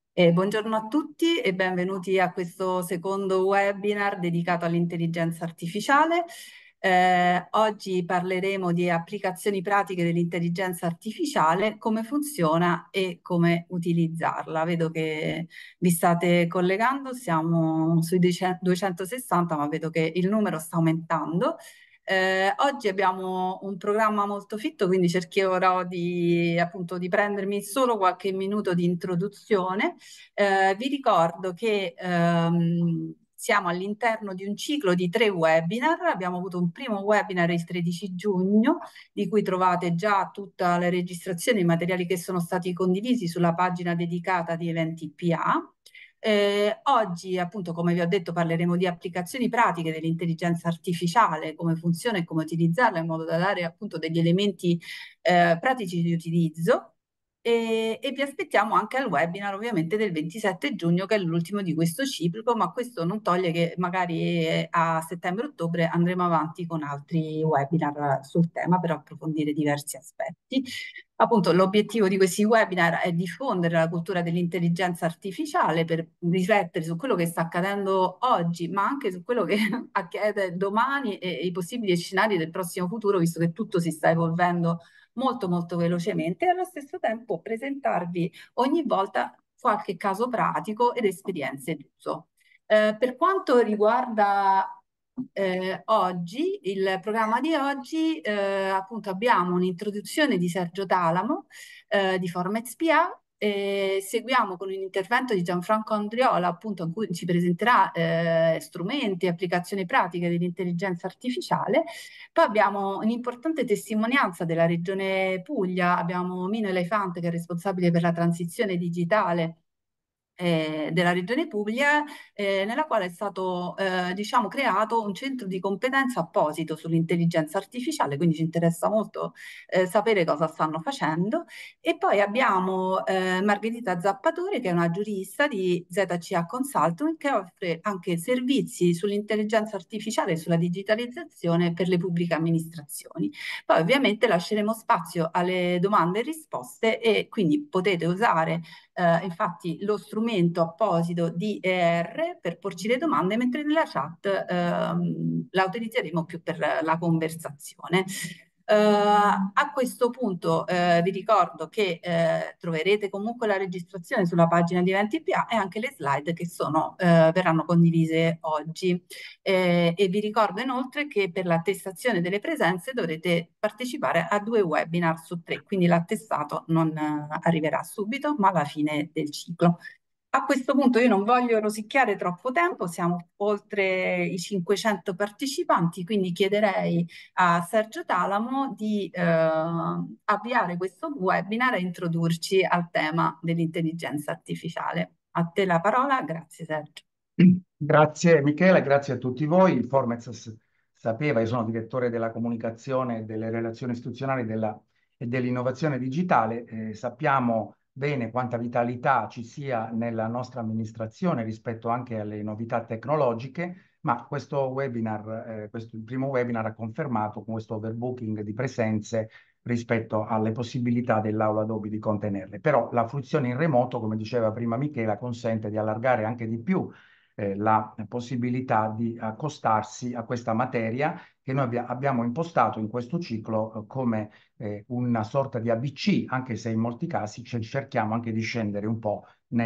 Buongiorno a tutti e benvenuti a questo secondo webinar dedicato all'intelligenza artificiale. Oggi parleremo di applicazioni pratiche dell'intelligenza artificiale, come funziona e come utilizzarla. Vedo che vi state collegando, siamo sui 260, ma vedo che il numero sta aumentando. Oggi abbiamo un programma molto fitto, quindi cercherò appunto, di prendermi solo qualche minuto di introduzione. Vi ricordo che siamo all'interno di un ciclo di 3 webinar. Abbiamo avuto un primo webinar il 13 giugno, di cui trovate già tutta la registrazione e i materiali che sono stati condivisi sulla pagina dedicata di Eventi PA. Oggi, appunto, come vi ho detto, parleremo di applicazioni pratiche dell'intelligenza artificiale, come funziona e come utilizzarla in modo da dare appunto degli elementi pratici di utilizzo. E vi aspettiamo anche al webinar ovviamente del 27 giugno, che è l'ultimo di questo ciclo, ma questo non toglie che magari a settembre-ottobre andremo avanti con altri webinar sul tema per approfondire diversi aspetti. Appunto, l'obiettivo di questi webinar è diffondere la cultura dell'intelligenza artificiale per riflettere su quello che sta accadendo oggi, ma anche su quello che accade domani e i possibili scenari del prossimo futuro, visto che tutto si sta evolvendo molto molto velocemente, e allo stesso tempo presentarvi ogni volta qualche caso pratico ed esperienze d'uso. Per quanto riguarda oggi, il programma di oggi, appunto abbiamo un'introduzione di Sergio Talamo di Formez PA. Seguiamo con un intervento di Gianfranco Andriola, appunto, in cui ci presenterà strumenti e applicazioni pratiche dell'intelligenza artificiale. Poi abbiamo un'importante testimonianza della Regione Puglia, abbiamo Mino Elefante che è responsabile per la transizione digitale della Regione Puglia, nella quale è stato diciamo, creato un centro di competenza apposito sull'intelligenza artificiale, quindi ci interessa molto sapere cosa stanno facendo. E poi abbiamo Margherita Zappatore, che è una giurista di ZCA Consulting, che offre anche servizi sull'intelligenza artificiale e sulla digitalizzazione per le pubbliche amministrazioni. Poi ovviamente lasceremo spazio alle domande e risposte, e quindi potete usare infatti lo strumento apposito di ER per porci le domande, mentre nella chat la utilizzeremo più per la conversazione. A questo punto vi ricordo che troverete comunque la registrazione sulla pagina di Eventi PA e anche le slide che verranno condivise oggi. E vi ricordo inoltre che per l'attestazione delle presenze dovrete partecipare a 2 webinar su 3, quindi l'attestato non arriverà subito, ma alla fine del ciclo. A questo punto io non voglio rosicchiare troppo tempo, siamo oltre i 500 partecipanti, quindi chiederei a Sergio Talamo di avviare questo webinar e introdurci al tema dell'intelligenza artificiale. A te la parola, grazie Sergio. Grazie Michela, grazie a tutti voi. Il Formez sapeva, io sono direttore della comunicazione e delle relazioni istituzionali e dell'innovazione digitale. Sappiamo bene quanta vitalità ci sia nella nostra amministrazione rispetto anche alle novità tecnologiche, ma questo webinar, il primo webinar ha confermato con questo overbooking di presenze rispetto alle possibilità dell'aula Adobe di contenerle. Però la fruizione in remoto, come diceva prima Michela, consente di allargare anche di più la possibilità di accostarsi a questa materia che noi abbiamo impostato in questo ciclo come una sorta di ABC, anche se in molti casi cerchiamo anche di scendere un po'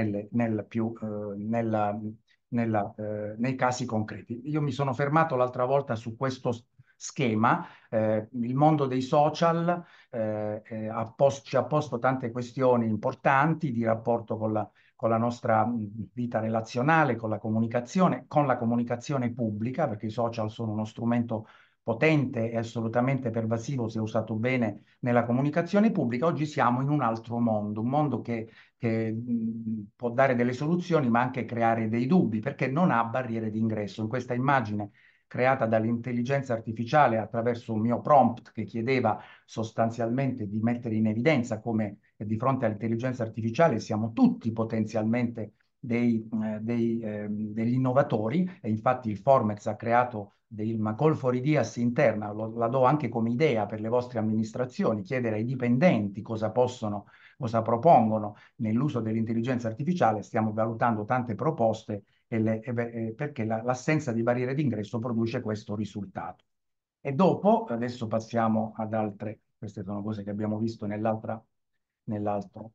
nei casi concreti. Io mi sono fermato l'altra volta su questo schema. Il mondo dei social ci ha posto tante questioni importanti di rapporto con la nostra vita relazionale, con la comunicazione pubblica, perché i social sono uno strumento potente e assolutamente pervasivo se usato bene nella comunicazione pubblica. Oggi siamo in un altro mondo, un mondo che può dare delle soluzioni, ma anche creare dei dubbi, perché non ha barriere d'ingresso. In questa immagine creata dall'intelligenza artificiale attraverso un mio prompt che chiedeva sostanzialmente di mettere in evidenza come di fronte all'intelligenza artificiale siamo tutti potenzialmente degli innovatori, e infatti il Formex ha creato una call for ideas interna, la do anche come idea per le vostre amministrazioni, chiedere ai dipendenti cosa possono cosa propongono nell'uso dell'intelligenza artificiale. Stiamo valutando tante proposte perché l'assenza di barriere d'ingresso produce questo risultato. E dopo, adesso passiamo ad altre, queste sono cose che abbiamo visto nell'altro.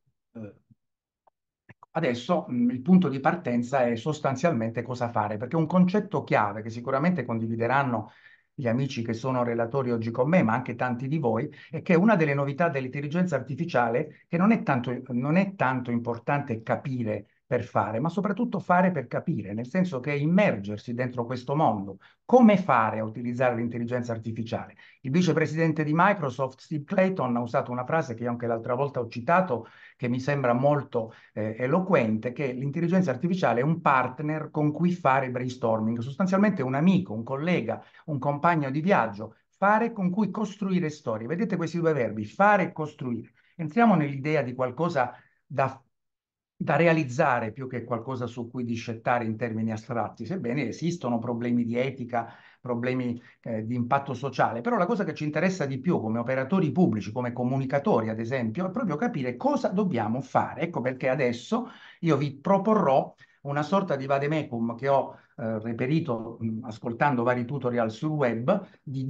Ecco, adesso il punto di partenza è sostanzialmente cosa fare, perché un concetto chiave che sicuramente condivideranno gli amici che sono relatori oggi con me, ma anche tanti di voi, è che una delle novità dell'intelligenza artificiale che non è tanto importante capire per fare, ma soprattutto fare per capire, nel senso che immergersi dentro questo mondo. Come fare a utilizzare l'intelligenza artificiale? Il vicepresidente di Microsoft, Steve Clayton, ha usato una frase che io anche l'altra volta ho citato, che mi sembra molto eloquente, che l'intelligenza artificiale è un partner con cui fare brainstorming, sostanzialmente un amico, un collega, un compagno di viaggio, fare con cui costruire storie. Vedete questi due verbi, fare e costruire. Entriamo nell'idea di qualcosa da, da realizzare più che qualcosa su cui discettare in termini astratti, sebbene esistono problemi di etica, problemi di impatto sociale, però la cosa che ci interessa di più come operatori pubblici, come comunicatori ad esempio, è proprio capire cosa dobbiamo fare. Ecco perché adesso io vi proporrò una sorta di vademecum che ho reperito ascoltando vari tutorial sul web di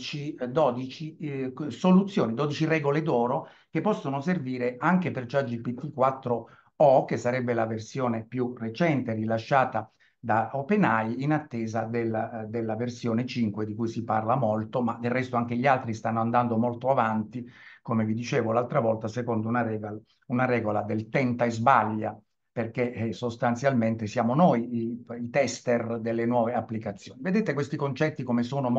12 soluzioni, 12 regole d'oro che possono servire anche per ChatGPT 4o, che sarebbe la versione più recente rilasciata da OpenAI in attesa della versione 5 di cui si parla molto, ma del resto anche gli altri stanno andando molto avanti, come vi dicevo l'altra volta, secondo una regola del tenta e sbaglia, perché sostanzialmente siamo noi i tester delle nuove applicazioni. Vedete questi concetti come sono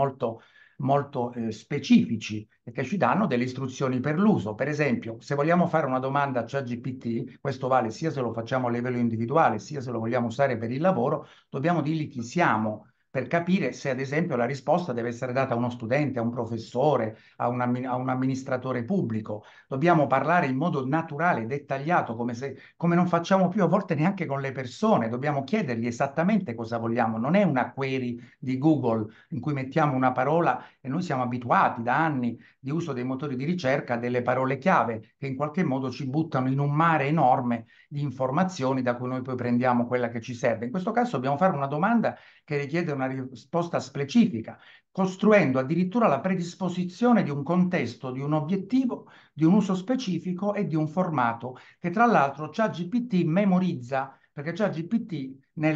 molto specifici e che ci danno delle istruzioni per l'uso. Per esempio, se vogliamo fare una domanda a ChatGPT, questo vale sia se lo facciamo a livello individuale, sia se lo vogliamo usare per il lavoro, dobbiamo dirgli chi siamo per capire se, ad esempio, la risposta deve essere data a uno studente, a un professore, a un amministratore pubblico. Dobbiamo parlare in modo naturale, dettagliato, come non facciamo più a volte neanche con le persone. Dobbiamo chiedergli esattamente cosa vogliamo. Non è una query di Google in cui mettiamo una parola e noi siamo abituati da anni di uso dei motori di ricerca a delle parole chiave che in qualche modo ci buttano in un mare enorme di informazioni da cui noi poi prendiamo quella che ci serve. In questo caso dobbiamo fare una domanda che richiede una risposta specifica, costruendo addirittura la predisposizione di un contesto, di un obiettivo, di un uso specifico e di un formato che tra l'altro ChatGPT memorizza, perché ChatGPT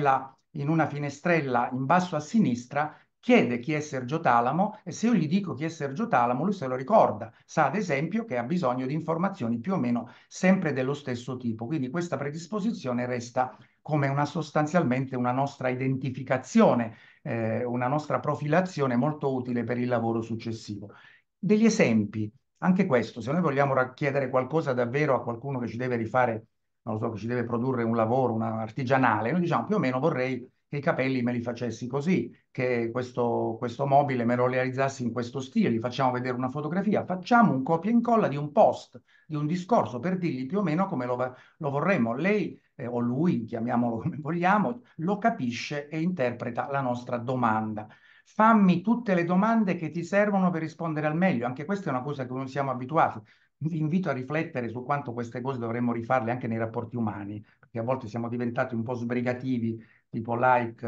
in una finestrella in basso a sinistra chiede chi è Sergio Talamo e se io gli dico chi è Sergio Talamo, lui se lo ricorda. Sa ad esempio che ha bisogno di informazioni più o meno sempre dello stesso tipo. Quindi questa predisposizione resta come sostanzialmente una nostra identificazione, una nostra profilazione molto utile per il lavoro successivo. Degli esempi, anche questo, se noi vogliamo chiedere qualcosa davvero a qualcuno che ci deve rifare, non lo so, che ci deve produrre un lavoro, una artigianale, noi diciamo più o meno vorrei che i capelli me li facessi così, che questo mobile me lo realizzassi in questo stile, gli facciamo vedere una fotografia, facciamo un copia e incolla di un post, di un discorso per dirgli più o meno come lo vorremmo. Lei o lui, chiamiamolo come vogliamo, lo capisce e interpreta la nostra domanda. Fammi tutte le domande che ti servono per rispondere al meglio. Anche questa è una cosa che non siamo abituati. Vi invito a riflettere su quanto queste cose dovremmo rifarle anche nei rapporti umani, perché a volte siamo diventati un po' sbrigativi, tipo like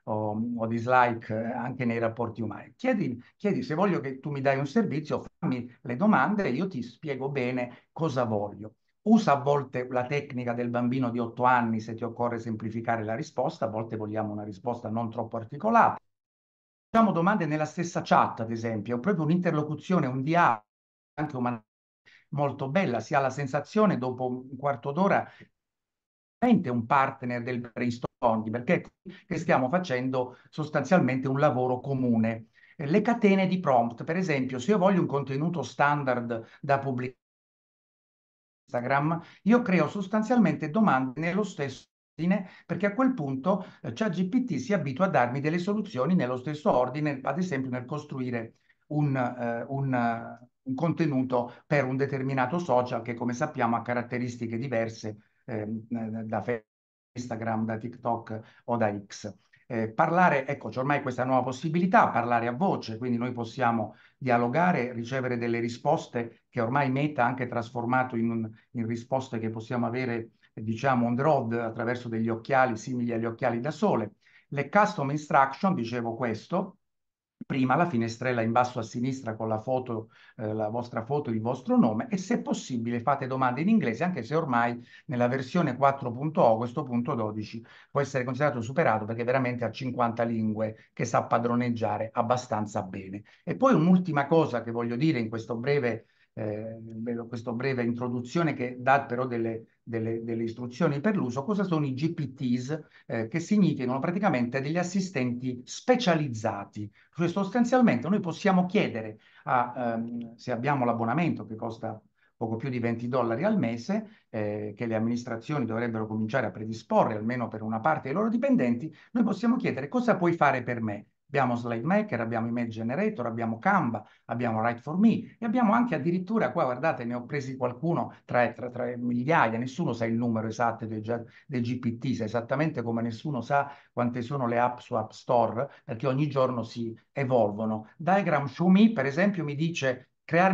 o dislike anche nei rapporti umani. Chiedi se voglio che tu mi dai un servizio, fammi le domande e io ti spiego bene cosa voglio. Usa a volte la tecnica del bambino di 8 anni se ti occorre semplificare la risposta, a volte vogliamo una risposta non troppo articolata. Facciamo domande nella stessa chat, ad esempio, è proprio un'interlocuzione, un dialogo, anche molto bella, si ha la sensazione dopo un quarto d'ora è un partner del brainstorming, perché che stiamo facendo sostanzialmente un lavoro comune. Le catene di prompt, per esempio, se io voglio un contenuto standard da pubblicare Instagram, io creo sostanzialmente domande nello stesso ordine, perché a quel punto ChatGPT si abitua a darmi delle soluzioni nello stesso ordine, ad esempio nel costruire un contenuto per un determinato social che, come sappiamo, ha caratteristiche diverse da Instagram, da TikTok o da X. parlare, ecco, c'è ormai questa nuova possibilità, parlare a voce, quindi noi possiamo dialogare, ricevere delle risposte che ormai Meta ha anche trasformato in risposte che possiamo avere, diciamo, on the road attraverso degli occhiali simili agli occhiali da sole. Le custom instruction, dicevo questo, prima la finestrella in basso a sinistra con la foto, la vostra foto, il vostro nome e se possibile fate domande in inglese, anche se ormai nella versione 4.0 questo punto 12 può essere considerato superato perché veramente ha 50 lingue che sa padroneggiare abbastanza bene. E poi un'ultima cosa che voglio dire in questo breve introduzione che dà però delle istruzioni per l'uso, cosa sono i GPTs, che significano praticamente degli assistenti specializzati. Cioè, sostanzialmente noi possiamo chiedere se abbiamo l'abbonamento che costa poco più di $20 al mese, che le amministrazioni dovrebbero cominciare a predisporre almeno per una parte dei loro dipendenti, noi possiamo chiedere cosa puoi fare per me. Abbiamo Slide Maker, abbiamo Image Generator, abbiamo Canva, abbiamo Write for Me e abbiamo anche addirittura, qua guardate, ne ho presi qualcuno tra migliaia, nessuno sa il numero esatto dei GPT, sa esattamente come nessuno sa quante sono le app su App Store, perché ogni giorno si evolvono. Diagram Show Me, per esempio, mi dice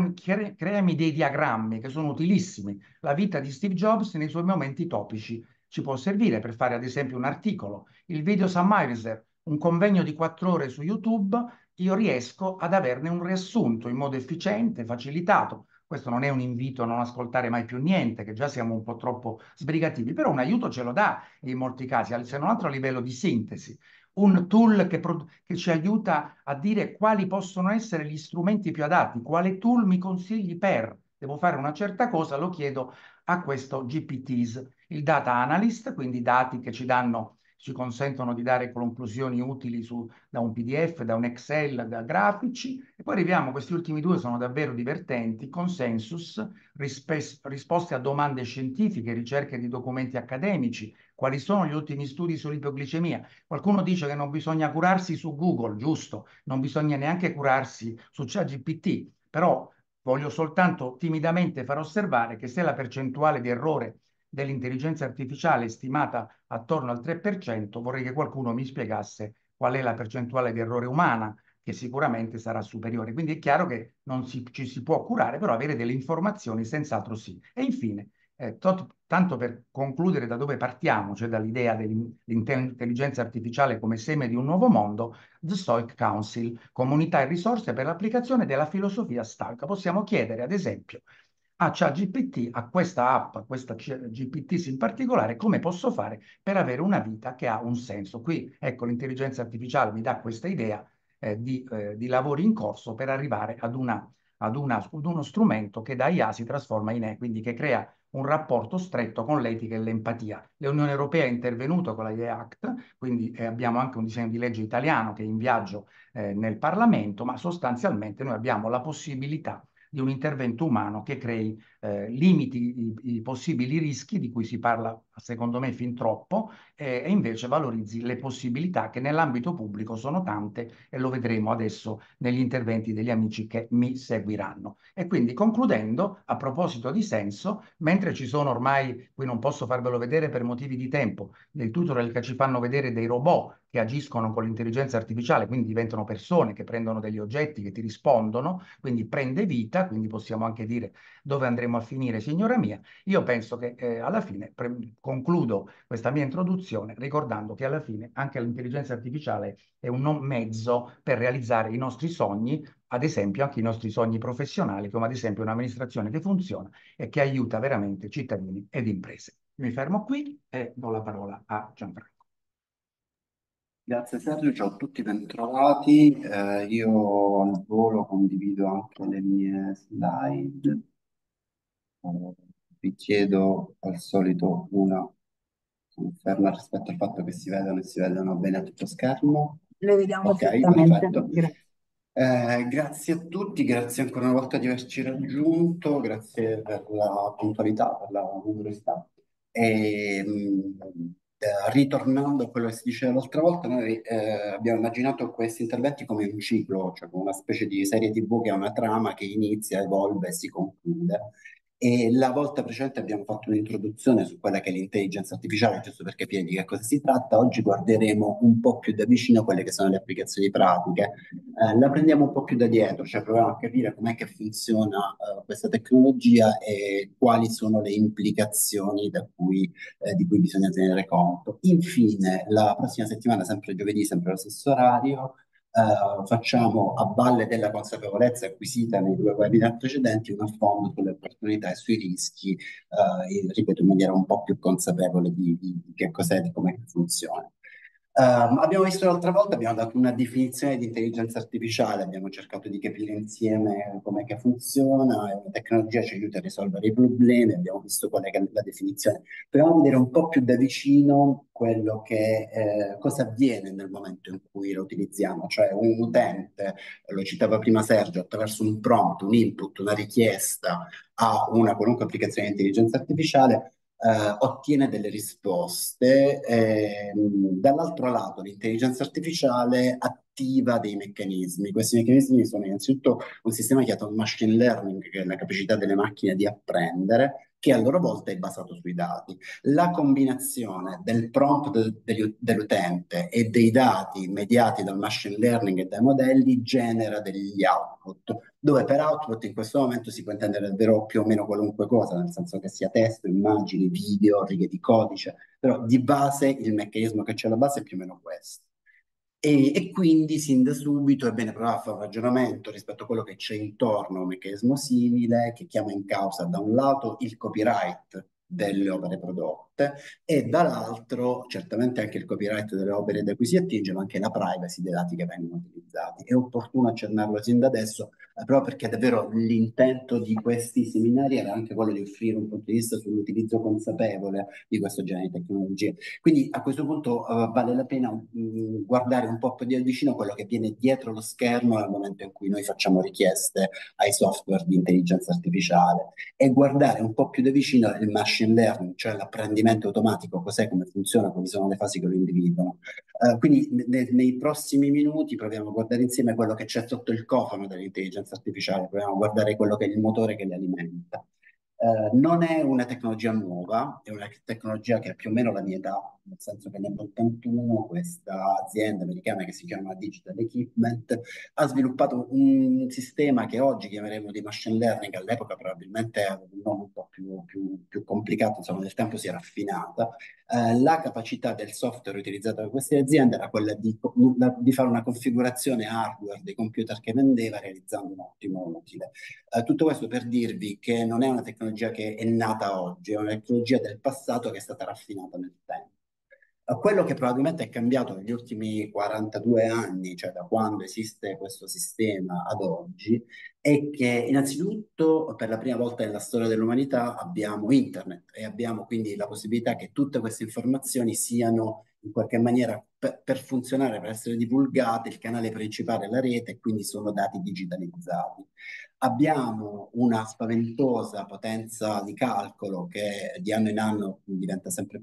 creami dei diagrammi che sono utilissimi. La vita di Steve Jobs nei suoi momenti topici ci può servire per fare ad esempio un articolo. Il video summarizer, un convegno di 4 ore su YouTube, io riesco ad averne un riassunto in modo efficiente, facilitato. Questo non è un invito a non ascoltare mai più niente, che già siamo un po' troppo sbrigativi, però un aiuto ce lo dà in molti casi, se non altro a livello di sintesi. Un tool che ci aiuta a dire quali possono essere gli strumenti più adatti, quale tool mi consigli per, devo fare una certa cosa, lo chiedo a questo GPTs, il data analyst, quindi dati che ci consentono di dare conclusioni utili da un PDF, da un Excel, da grafici. E poi arriviamo, questi ultimi due sono davvero divertenti, consensus, risposte a domande scientifiche, ricerche di documenti accademici, quali sono gli ultimi studi sull'ipoglicemia. Qualcuno dice che non bisogna curarsi su Google, giusto, non bisogna neanche curarsi su ChatGPT, però voglio soltanto timidamente far osservare che se la percentuale di errore dell'intelligenza artificiale è stimata attorno al 3%, vorrei che qualcuno mi spiegasse qual è la percentuale di errore umana, che sicuramente sarà superiore. Quindi è chiaro che non ci si può curare, però avere delle informazioni senz'altro sì. E infine, tanto per concludere da dove partiamo, cioè dall'idea dell'intelligenza artificiale come seme di un nuovo mondo, The Stoic Council, comunità e risorse per l'applicazione della filosofia stoica. Possiamo chiedere, ad esempio, a ChatGPT, a questa app, a questa GPT in particolare, come posso fare per avere una vita che ha un senso. Qui, ecco, l'intelligenza artificiale mi dà questa idea di lavori in corso per arrivare ad uno strumento che da IA si trasforma in E, quindi che crea un rapporto stretto con l'etica e l'empatia. L'Unione Europea è intervenuta con la IA Act, quindi abbiamo anche un disegno di legge italiano che è in viaggio nel Parlamento, ma sostanzialmente noi abbiamo la possibilità di un intervento umano che crei, limiti i possibili rischi di cui si parla, secondo me, fin troppo, e invece valorizzi le possibilità che nell'ambito pubblico sono tante e lo vedremo adesso negli interventi degli amici che mi seguiranno. E quindi concludendo, a proposito di senso, mentre ci sono ormai, qui non posso farvelo vedere per motivi di tempo, dei tutorial che ci fanno vedere dei robot che agiscono con l'intelligenza artificiale, quindi diventano persone che prendono degli oggetti, che ti rispondono, quindi prende vita, quindi possiamo anche dire dove andremo a finire, signora mia. Io penso che alla fine concludo questa mia introduzione ricordando che alla fine anche l'intelligenza artificiale è un non mezzo per realizzare i nostri sogni, ad esempio anche i nostri sogni professionali, come ad esempio un'amministrazione che funziona e che aiuta veramente cittadini ed imprese. Mi fermo qui e do la parola a Gianfranco. Grazie Sergio, ciao a tutti, bentrovati. Io al volo condivido anche le mie slide. Eh, Vi chiedo al solito una conferma rispetto al fatto che si vedano e si vedano bene a tutto schermo. Le vediamo Ok, perfettamente. perfetto. Grazie. Grazie a tutti, grazie ancora una volta di averci raggiunto, grazie per la puntualità, per la numerosità. E, ritornando a quello che si diceva l'altra volta, noi abbiamo immaginato questi interventi come un ciclo, cioè come una specie di serie TV che ha una trama che inizia, evolve e si conclude. E la volta precedente abbiamo fatto un'introduzione su quella che è l'intelligenza artificiale, giusto per capire di che cosa si tratta. Oggi guarderemo un po' più da vicino quelle che sono le applicazioni pratiche. La prendiamo un po' più da dietro, cioè proviamo a capire com'è che funziona questa tecnologia e quali sono le implicazioni di cui bisogna tenere conto. Infine, la prossima settimana, sempre giovedì, sempre allo stesso orario, facciamo, a valle della consapevolezza acquisita nei due webinar precedenti, un affondo sulle opportunità e sui rischi, ripeto, in maniera un po' più consapevole di che cos'è, di come funziona. Abbiamo visto l'altra volta, abbiamo dato una definizione di intelligenza artificiale, abbiamo cercato di capire insieme com'è che funziona, e la tecnologia ci aiuta a risolvere i problemi, abbiamo visto qual è la definizione. Proviamo a vedere un po' più da vicino cosa avviene nel momento in cui lo utilizziamo, cioè un utente, lo citava prima Sergio, attraverso un prompt, un input, una richiesta a una qualunque applicazione di intelligenza artificiale, ottiene delle risposte. Dall'altro lato, l'intelligenza artificiale attiva dei meccanismi. Questi meccanismi sono innanzitutto un sistema chiamato machine learning, che è la capacità delle macchine di apprendere, che a loro volta è basato sui dati. La combinazione del prompt dell'utente e dei dati mediati dal machine learning e dai modelli genera degli output, dove per output in questo momento si può intendere davvero più o meno qualunque cosa, nel senso che sia testo, immagini, video, righe di codice, però di base il meccanismo che c'è alla base è più o meno questo. E quindi sin da subito è bene provare a fare un ragionamento rispetto a quello che c'è intorno a un meccanismo simile che chiama in causa da un lato il copyright delle opere prodotte e dall'altro certamente anche il copyright delle opere da cui si attinge, ma anche la privacy dei dati che vengono utilizzati. È opportuno accennarlo sin da adesso, proprio perché davvero l'intento di questi seminari era anche quello di offrire un punto di vista sull'utilizzo consapevole di questo genere di tecnologie. Quindi a questo punto vale la pena guardare un po' più di vicino quello che viene dietro lo schermo nel momento in cui noi facciamo richieste ai software di intelligenza artificiale e guardare un po' più da vicino il machine learning, cioè l'apprendimento automatico, cos'è, come funziona, quali sono le fasi che lo individuano. Quindi nei prossimi minuti proviamo a guardare insieme quello che c'è sotto il cofano dell'intelligenza artificiale, proviamo a guardare quello che è il motore che li alimenta. Non è una tecnologia nuova, è una tecnologia che ha più o meno la mia età, nel senso che nell'81 questa azienda americana che si chiama Digital Equipment ha sviluppato un sistema che oggi chiameremo di machine learning, all'epoca probabilmente aveva un nome un po' più complicato, insomma nel tempo si è raffinata. La capacità del software utilizzato da queste aziende era quella di fare una configurazione hardware dei computer che vendeva realizzando un ottimo utile. Tutto questo per dirvi che non è una tecnologia che è nata oggi, è una tecnologia del passato che è stata raffinata nel tempo. Quello che probabilmente è cambiato negli ultimi 42 anni, cioè da quando esiste questo sistema ad oggi, è che innanzitutto per la prima volta nella storia dell'umanità abbiamo internet e abbiamo quindi la possibilità che tutte queste informazioni siano in qualche maniera per funzionare, per essere divulgate, il canale principale è la rete e quindi sono dati digitalizzati. Abbiamo una spaventosa potenza di calcolo che di anno in anno diventa sempre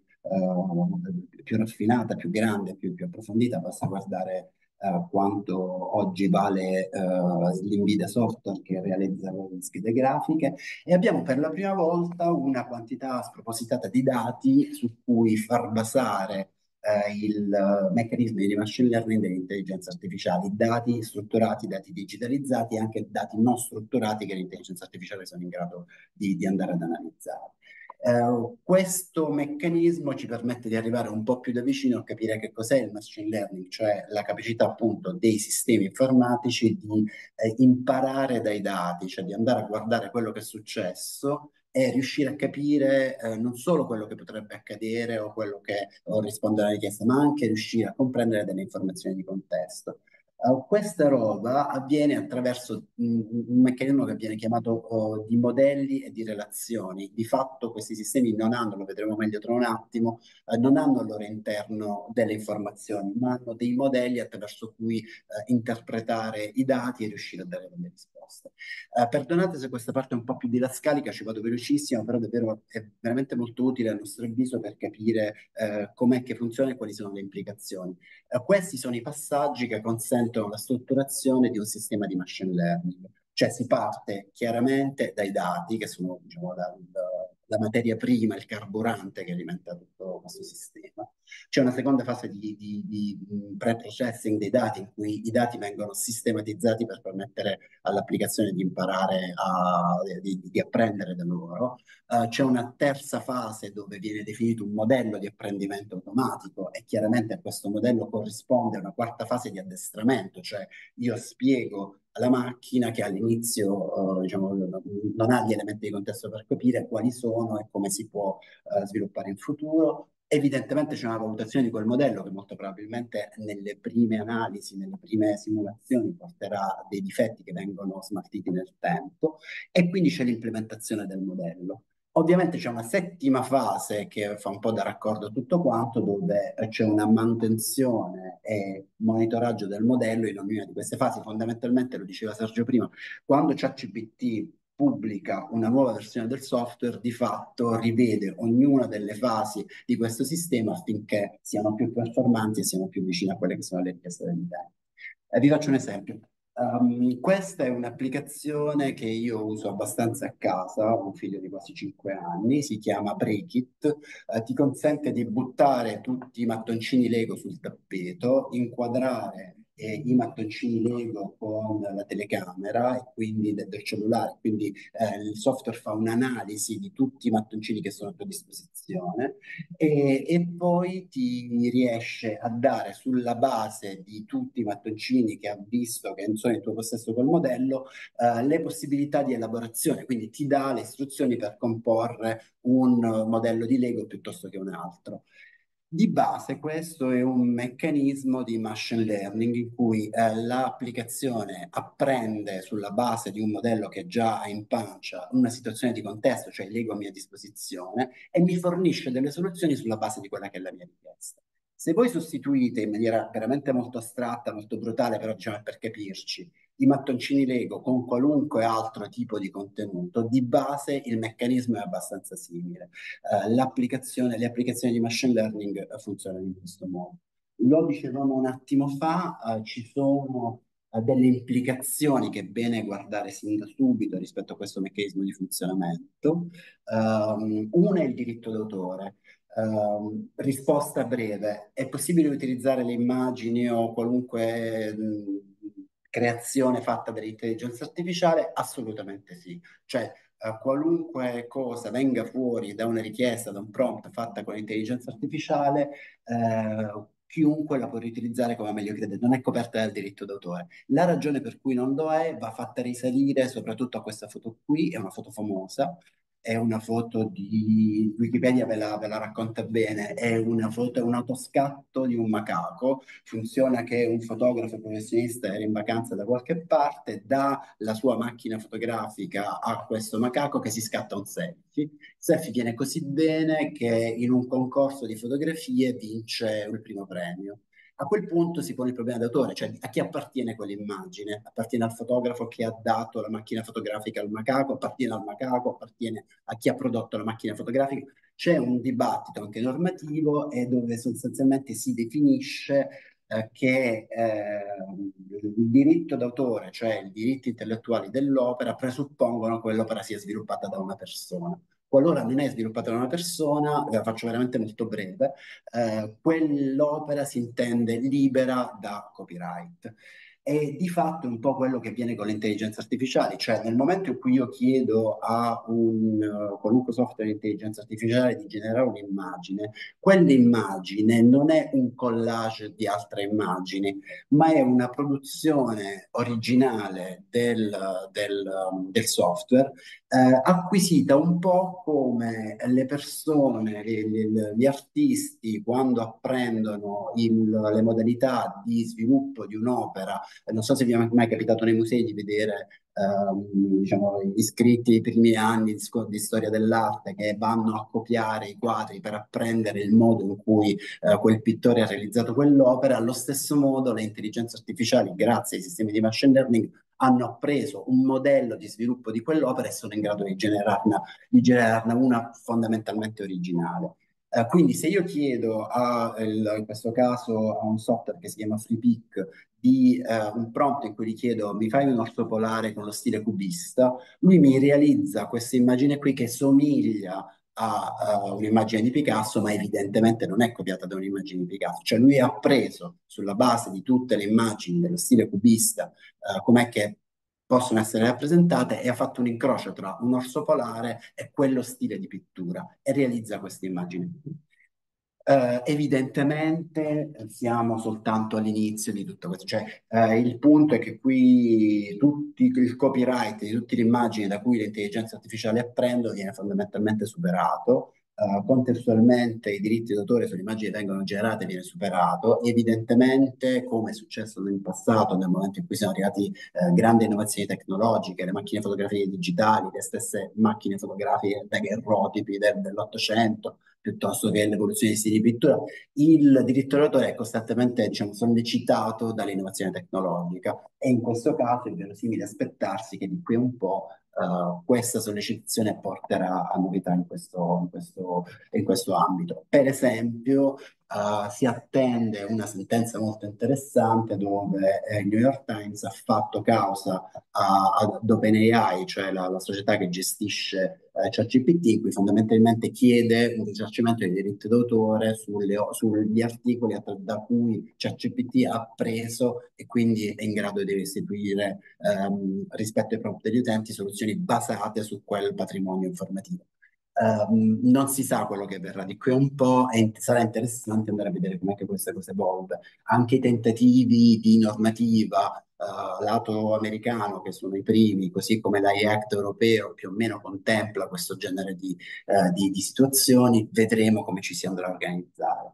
più raffinata, più grande, più approfondita. Basta guardare quanto oggi vale l'Nvidia Software che realizza le schede grafiche e abbiamo per la prima volta una quantità spropositata di dati su cui far basare il meccanismo di machine learning dell'intelligenza artificiale, dati strutturati, dati digitalizzati e anche dati non strutturati che l'intelligenza artificiale sono in grado di andare ad analizzare. Questo meccanismo ci permette di arrivare un po' più da vicino a capire che cos'è il machine learning, cioè la capacità appunto dei sistemi informatici di imparare dai dati, cioè di andare a guardare quello che è successo e riuscire a capire non solo quello che potrebbe accadere o rispondere alle richieste, ma anche riuscire a comprendere delle informazioni di contesto. Questa roba avviene attraverso un meccanismo che viene chiamato di modelli e di relazioni. Di fatto questi sistemi non hanno, lo vedremo meglio tra un attimo, non hanno al loro interno delle informazioni, ma hanno dei modelli attraverso cui interpretare i dati e riuscire a dare delle risposte. Perdonate se questa parte è un po' più didascalica, ci vado velocissimo, però davvero è veramente molto utile a nostro avviso per capire com'è che funziona e quali sono le implicazioni. Questi sono i passaggi che consentono la strutturazione di un sistema di machine learning. Cioè si parte chiaramente dai dati, che sono diciamo, la materia prima, il carburante che alimenta tutto questo sistema. C'è una seconda fase di pre-processing dei dati, in cui i dati vengono sistematizzati per permettere all'applicazione di imparare di apprendere da loro. C'è una terza fase dove viene definito un modello di apprendimento automatico, e chiaramente a questo modello corrisponde una quarta fase di addestramento, cioè io spiego alla macchina, che all'inizio diciamo, non ha gli elementi di contesto per capire quali sono e come si può sviluppare in futuro. Evidentemente c'è una valutazione di quel modello che molto probabilmente nelle prime analisi, nelle prime simulazioni porterà dei difetti che vengono smaltiti nel tempo, e quindi c'è l'implementazione del modello. Ovviamente c'è una settima fase che fa un po' da raccordo a tutto quanto, dove c'è una manutenzione e monitoraggio del modello in ognuna di queste fasi. Fondamentalmente, lo diceva Sergio prima, quando ChatGPT pubblica una nuova versione del software, di fatto rivede ognuna delle fasi di questo sistema affinché siano più performanti e siano più vicine a quelle che sono le richieste dell'utente. Vi faccio un esempio. Questa è un'applicazione che io uso abbastanza a casa, ho un figlio di quasi 5 anni, si chiama Breakit. Ti consente di buttare tutti i mattoncini Lego sul tappeto, inquadrare i mattoncini Lego con la telecamera e quindi del cellulare, quindi il software fa un'analisi di tutti i mattoncini che sono a tua disposizione, e poi ti riesce a dare, sulla base di tutti i mattoncini che ha visto che sono in tuo possesso col modello, le possibilità di elaborazione, quindi ti dà le istruzioni per comporre un modello di Lego piuttosto che un altro. Di base questo è un meccanismo di machine learning in cui l'applicazione apprende sulla base di un modello che già ha in pancia una situazione di contesto, cioè Lego a mia disposizione, e mi fornisce delle soluzioni sulla base di quella che è la mia richiesta. Se voi sostituite in maniera veramente molto astratta, molto brutale, però diciamo per capirci, i mattoncini Lego con qualunque altro tipo di contenuto, di base il meccanismo è abbastanza simile. Le applicazioni di machine learning funzionano in questo modo. Lo dicevamo un attimo fa, ci sono delle implicazioni che è bene guardare sin da subito rispetto a questo meccanismo di funzionamento. Una è il diritto d'autore. Risposta breve: è possibile utilizzare le immagini o qualunque creazione fatta dall'intelligenza artificiale? Assolutamente sì. Cioè, qualunque cosa venga fuori da una richiesta, da un prompt fatta con l'intelligenza artificiale, chiunque la può riutilizzare come meglio crede, non è coperta dal diritto d'autore. La ragione per cui non lo è va fatta risalire soprattutto a questa foto qui, è una foto famosa, è una foto di Wikipedia, ve la racconta bene, è una foto, è un autoscatto di un macaco. Funziona che un fotografo professionista era in vacanza da qualche parte, dà la sua macchina fotografica a questo macaco che si scatta un selfie. Il selfie viene così bene che in un concorso di fotografie vince il primo premio. A quel punto si pone il problema d'autore, cioè a chi appartiene quell'immagine? Appartiene al fotografo che ha dato la macchina fotografica al macaco, appartiene al macaco, appartiene a chi ha prodotto la macchina fotografica. C'è un dibattito anche normativo, e dove sostanzialmente si definisce che il diritto d'autore, cioè i diritti intellettuali dell'opera, presuppongono che l'opera sia sviluppata da una persona. Qualora non è sviluppata da una persona, la faccio veramente molto breve, quell'opera si intende libera da copyright. E di fatto è un po' quello che avviene con le intelligenze artificiali, cioè nel momento in cui io chiedo a un qualunque software di intelligenza artificiale di generare un'immagine, quell'immagine non è un collage di altre immagini, ma è una produzione originale del software, acquisita un po' come le persone, gli artisti, quando apprendono le modalità di sviluppo di un'opera. Non so se vi è mai capitato nei musei di vedere diciamo, gli scritti dei primi anni di storia dell'arte, che vanno a copiare i quadri per apprendere il modo in cui quel pittore ha realizzato quell'opera. Allo stesso modo le intelligenze artificiali, grazie ai sistemi di machine learning, hanno preso un modello di sviluppo di quell'opera e sono in grado di generarne una fondamentalmente originale. Quindi se io chiedo in questo caso a un software che si chiama FreePic di un prompt in cui gli chiedo mi fai un orso polare con lo stile cubista, lui mi realizza questa immagine qui che somiglia a un'immagine di Picasso, ma evidentemente non è copiata da un'immagine di Picasso. Cioè lui ha preso sulla base di tutte le immagini dello stile cubista, com'è che possono essere rappresentate e ha fatto un incrocio tra un orso polare e quello stile di pittura e realizza questa immagine. Evidentemente siamo soltanto all'inizio di tutto questo, cioè il punto è che qui il copyright di tutte le immagini da cui le intelligenze artificiali apprendono viene fondamentalmente superato. Contestualmente i diritti d'autore sulle immagini che vengono generate viene superato. Evidentemente, come è successo nel passato, nel momento in cui sono arrivati grandi innovazioni tecnologiche, le macchine fotografiche digitali, le stesse macchine fotografiche daguerrotipi dell'Ottocento, piuttosto che l'evoluzione di stili di pittura, il diritto d'autore è costantemente, diciamo, sollecitato dall'innovazione tecnologica e in questo caso è verosimile aspettarsi che di qui a un po' questa sollecitazione porterà a novità in questo ambito. Per esempio, si attende una sentenza molto interessante dove il New York Times ha fatto causa ad OpenAI, cioè la società che gestisce ChatGPT, in cui fondamentalmente chiede un risarcimento dei diritti d'autore sugli articoli da cui ChatGPT ha preso e quindi è in grado di restituire rispetto ai prompt degli utenti soluzioni basate su quel patrimonio informativo. Non si sa quello che verrà di qui a un po' e sarà interessante andare a vedere com'è che questa cosa evolve. Anche i tentativi di normativa lato americano, che sono i primi, così come l'AI Act europeo, più o meno contempla questo genere di situazioni, vedremo come ci si andrà a organizzare.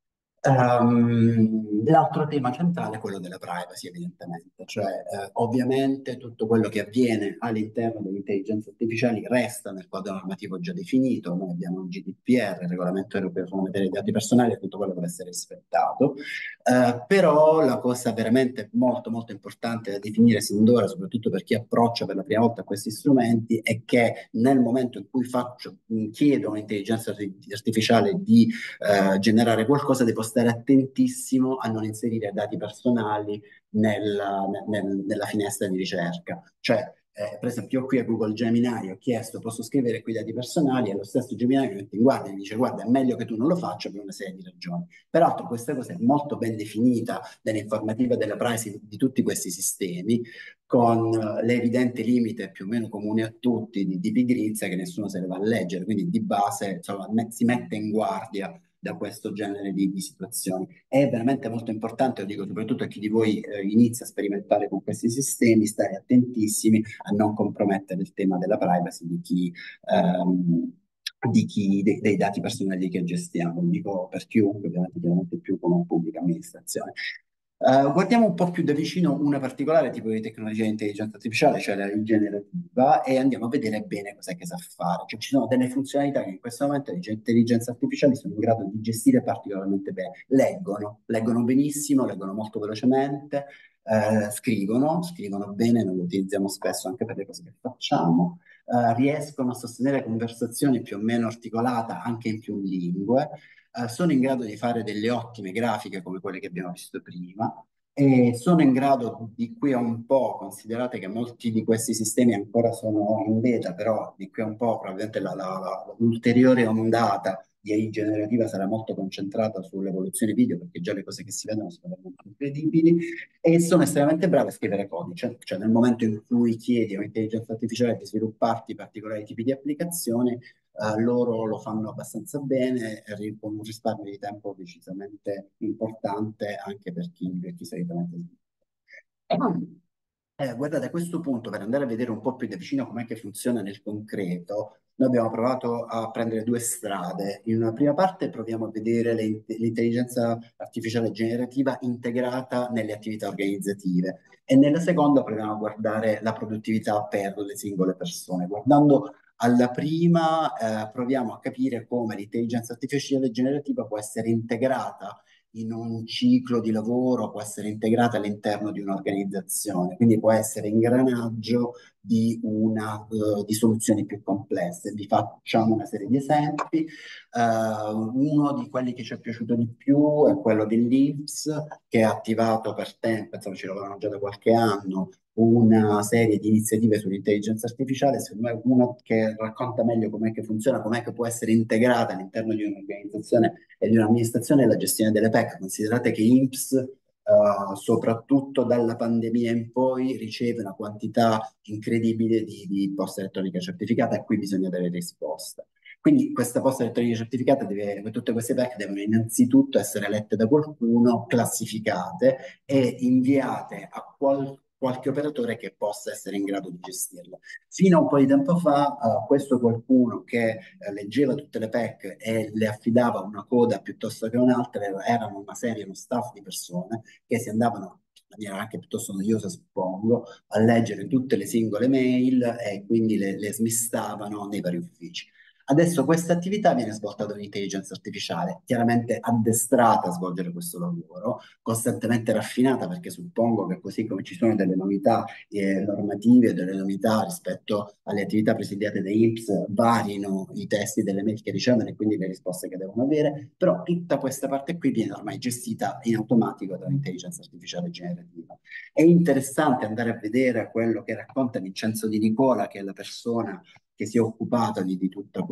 L'altro tema centrale è quello della privacy, evidentemente, cioè ovviamente tutto quello che avviene all'interno delle intelligenze artificiali resta nel quadro normativo già definito. Noi abbiamo il GDPR, il regolamento europeo sulla materia dei dati personali, e tutto quello deve essere rispettato. Però la cosa veramente molto molto importante da definire sin d'ora, soprattutto per chi approccia per la prima volta a questi strumenti, è che nel momento in cui chiedo a un'intelligenza artificiale di generare qualcosa, devo stare attentissimo a non inserire dati personali nella finestra di ricerca. Cioè, per esempio, io qui a Google Gemini ho chiesto, posso scrivere qui i dati personali, e lo stesso Gemini mi mette in guardia e mi dice, guarda, è meglio che tu non lo faccia per una serie di ragioni. Peraltro questa cosa è molto ben definita nell'informativa della privacy di tutti questi sistemi, con l'evidente limite più o meno comune a tutti di pigrizia che nessuno se ne va a leggere, quindi di base insomma, si mette in guardia da questo genere di situazioni. È veramente molto importante, lo dico soprattutto a chi di voi inizia a sperimentare con questi sistemi, stare attentissimi a non compromettere il tema della privacy dei dati personali che gestiamo. Lo dico per chiunque, ovviamente chiaramente più come pubblica amministrazione. Guardiamo un po' più da vicino una particolare tipo di tecnologia di intelligenza artificiale, cioè la generativa, e andiamo a vedere bene cos'è che sa fare. Cioè, ci sono delle funzionalità che in questo momento le intelligenze artificiali sono in grado di gestire particolarmente bene. Leggono benissimo, leggono molto velocemente, scrivono bene, noi lo utilizziamo spesso anche per le cose che facciamo, riescono a sostenere conversazioni più o meno articolate anche in più lingue, sono in grado di fare delle ottime grafiche come quelle che abbiamo visto prima e sono in grado di qui a un po', considerate che molti di questi sistemi ancora sono in beta, però di qui a un po' probabilmente l'ulteriore ondata di AI generativa sarà molto concentrata sull'evoluzione video, perché già le cose che si vedono sono veramente incredibili, e sono estremamente brave a scrivere codice, cioè nel momento in cui chiedi a un'intelligenza artificiale di svilupparti particolari tipi di applicazioni, loro lo fanno abbastanza bene con un risparmio di tempo decisamente importante anche per chi solitamente sviluppa. Guardate, a questo punto, per andare a vedere un po' più da vicino com'è che funziona nel concreto, noi abbiamo provato a prendere due strade. In una prima parte proviamo a vedere l'intelligenza artificiale generativa integrata nelle attività organizzative e nella seconda proviamo a guardare la produttività per le singole persone. Guardando alla prima, proviamo a capire come l'intelligenza artificiale generativa può essere integrata in un ciclo di lavoro, può essere integrata all'interno di un'organizzazione, quindi può essere ingranaggio di soluzioni più complesse. Vi facciamo una serie di esempi. Uno di quelli che ci è piaciuto di più è quello dell'INPS, che ha attivato per tempo, insomma ci lavorano già da qualche anno, una serie di iniziative sull'intelligenza artificiale. Secondo me uno che racconta meglio com'è che funziona, com'è che può essere integrata all'interno di un'organizzazione e di un'amministrazione, è la gestione delle PEC. Considerate che INPS, soprattutto dalla pandemia in poi, riceve una quantità incredibile di posta elettronica certificata, a cui bisogna dare risposta. Quindi questa posta elettronica certificata tutte queste PEC devono innanzitutto essere lette da qualcuno, classificate e inviate a qualche operatore che possa essere in grado di gestirle. Fino a un po' di tempo fa, questo qualcuno che leggeva tutte le PEC e le affidava a una coda piuttosto che un'altra, erano una serie, uno staff di persone che si andavano in maniera anche piuttosto noiosa, suppongo, a leggere tutte le singole mail e quindi le smistavano nei vari uffici. Adesso questa attività viene svolta da un'intelligenza artificiale, chiaramente addestrata a svolgere questo lavoro, costantemente raffinata, perché suppongo che così come ci sono delle novità normative, delle novità rispetto alle attività presidiate da INPS, varino i testi delle mail che ricevono e quindi le risposte che devono avere, però tutta questa parte qui viene ormai gestita in automatico da un'intelligenza artificiale generativa. È interessante andare a vedere quello che racconta Vincenzo Di Nicola, che è la persona che si è occupata di tutta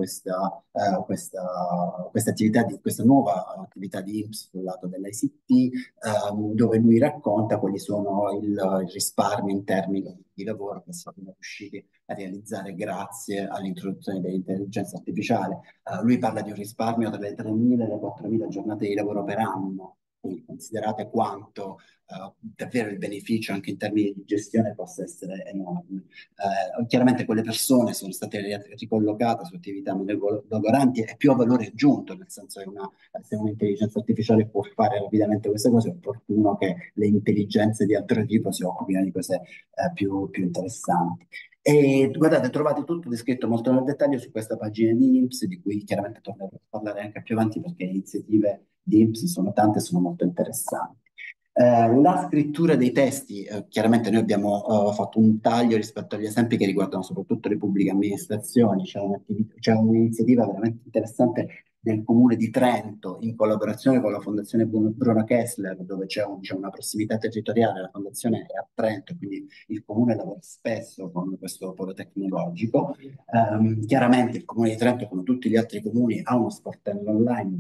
questa attività, di questa nuova attività di INPS sul lato dell'ICT, dove lui racconta quali sono il risparmio in termini di lavoro che sono riusciti a realizzare grazie all'introduzione dell'intelligenza artificiale. Lui parla di un risparmio tra le 3.000 e le 4.000 giornate di lavoro per anno. Quindi considerate quanto davvero il beneficio anche in termini di gestione possa essere enorme. Chiaramente quelle persone sono state ricollocate su attività meno logoranti e più a valore aggiunto, nel senso che se un'intelligenza artificiale può fare rapidamente queste cose, è opportuno che le intelligenze di altro tipo si occupino di cose più interessanti. E guardate, trovate tutto descritto molto nel dettaglio su questa pagina di INPS, di cui chiaramente tornerò a parlare anche più avanti, perché le iniziative di INPS sono tante e sono molto interessanti. La scrittura dei testi, chiaramente noi abbiamo fatto un taglio rispetto agli esempi che riguardano soprattutto le pubbliche amministrazioni. C'è un'iniziativa veramente interessante del Comune di Trento, in collaborazione con la Fondazione Bruno Kessler, dove c'è una prossimità territoriale. La Fondazione è a Trento, quindi il Comune lavora spesso con questo polo tecnologico. Chiaramente il Comune di Trento, come tutti gli altri comuni, ha uno sportello online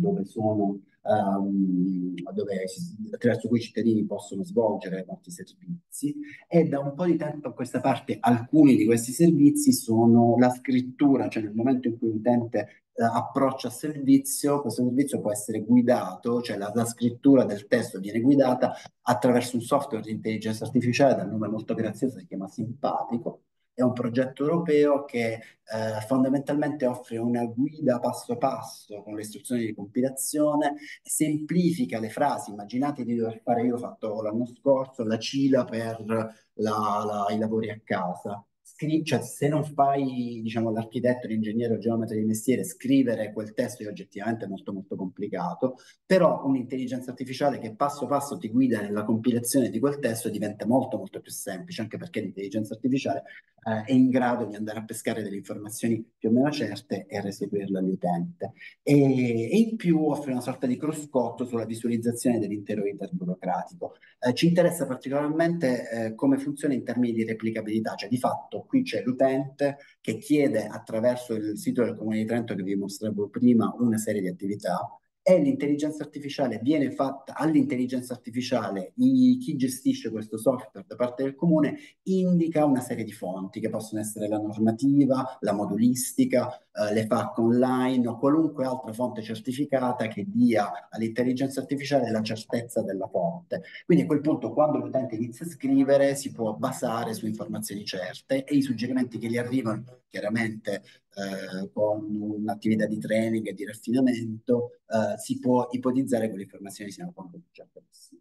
attraverso cui i cittadini possono svolgere molti servizi, e da un po' di tempo a questa parte alcuni di questi servizi sono la scrittura, cioè nel momento in cui l'utente approccia al servizio, questo servizio può essere guidato, cioè la scrittura del testo viene guidata attraverso un software di intelligenza artificiale dal nome molto grazioso, si chiama Simpatico. È un progetto europeo che fondamentalmente offre una guida passo passo con le istruzioni di compilazione, semplifica le frasi. Immaginate di dover fare, io ho fatto l'anno scorso la CILA per i lavori a casa. Cioè, se non fai, diciamo, l'architetto, l'ingegnere o il geometra di mestiere, scrivere quel testo è oggettivamente molto molto complicato, però un'intelligenza artificiale che passo passo ti guida nella compilazione di quel testo diventa molto molto più semplice, anche perché l'intelligenza artificiale è in grado di andare a pescare delle informazioni più o meno certe e restituirle all'utente. E in più offre una sorta di cruscotto sulla visualizzazione dell'intero iter burocratico. Ci interessa particolarmente come funziona in termini di replicabilità, cioè di fatto qui c'è l'utente che chiede attraverso il sito del Comune di Trento che vi mostravo prima una serie di attività, e l'intelligenza artificiale viene fatta all'intelligenza artificiale, chi gestisce questo software da parte del comune indica una serie di fonti che possono essere la normativa, la modulistica, le FAQ online o qualunque altra fonte certificata che dia all'intelligenza artificiale la certezza della fonte. Quindi a quel punto, quando l'utente inizia a scrivere, si può basare su informazioni certe, e i suggerimenti che gli arrivano, chiaramente con un'attività di training e di raffinamento, si può ipotizzare che le informazioni siano quanto più certe possibile.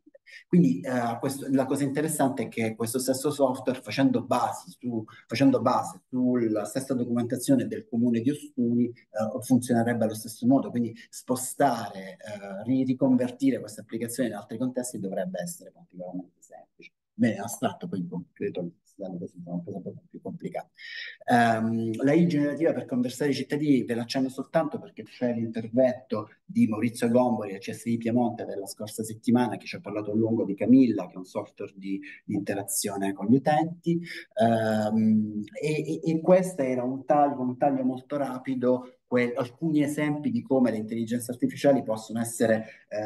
Quindi la cosa interessante è che questo stesso software, facendo base sulla stessa documentazione del comune di Ostuni, funzionerebbe allo stesso modo. Quindi spostare, riconvertire queste applicazioni in altri contesti dovrebbe essere particolarmente semplice. Bene, astratto, poi in concreto le cose sono un po' più complicate. La I generativa per conversare i cittadini ve l'accenno soltanto perché c'è l'intervento di Maurizio Gombori a CSI Piemonte della scorsa settimana che ci ha parlato a lungo di Camilla, che è un software di interazione con gli utenti. E questo era un taglio molto rapido, alcuni esempi di come le intelligenze artificiali possono essere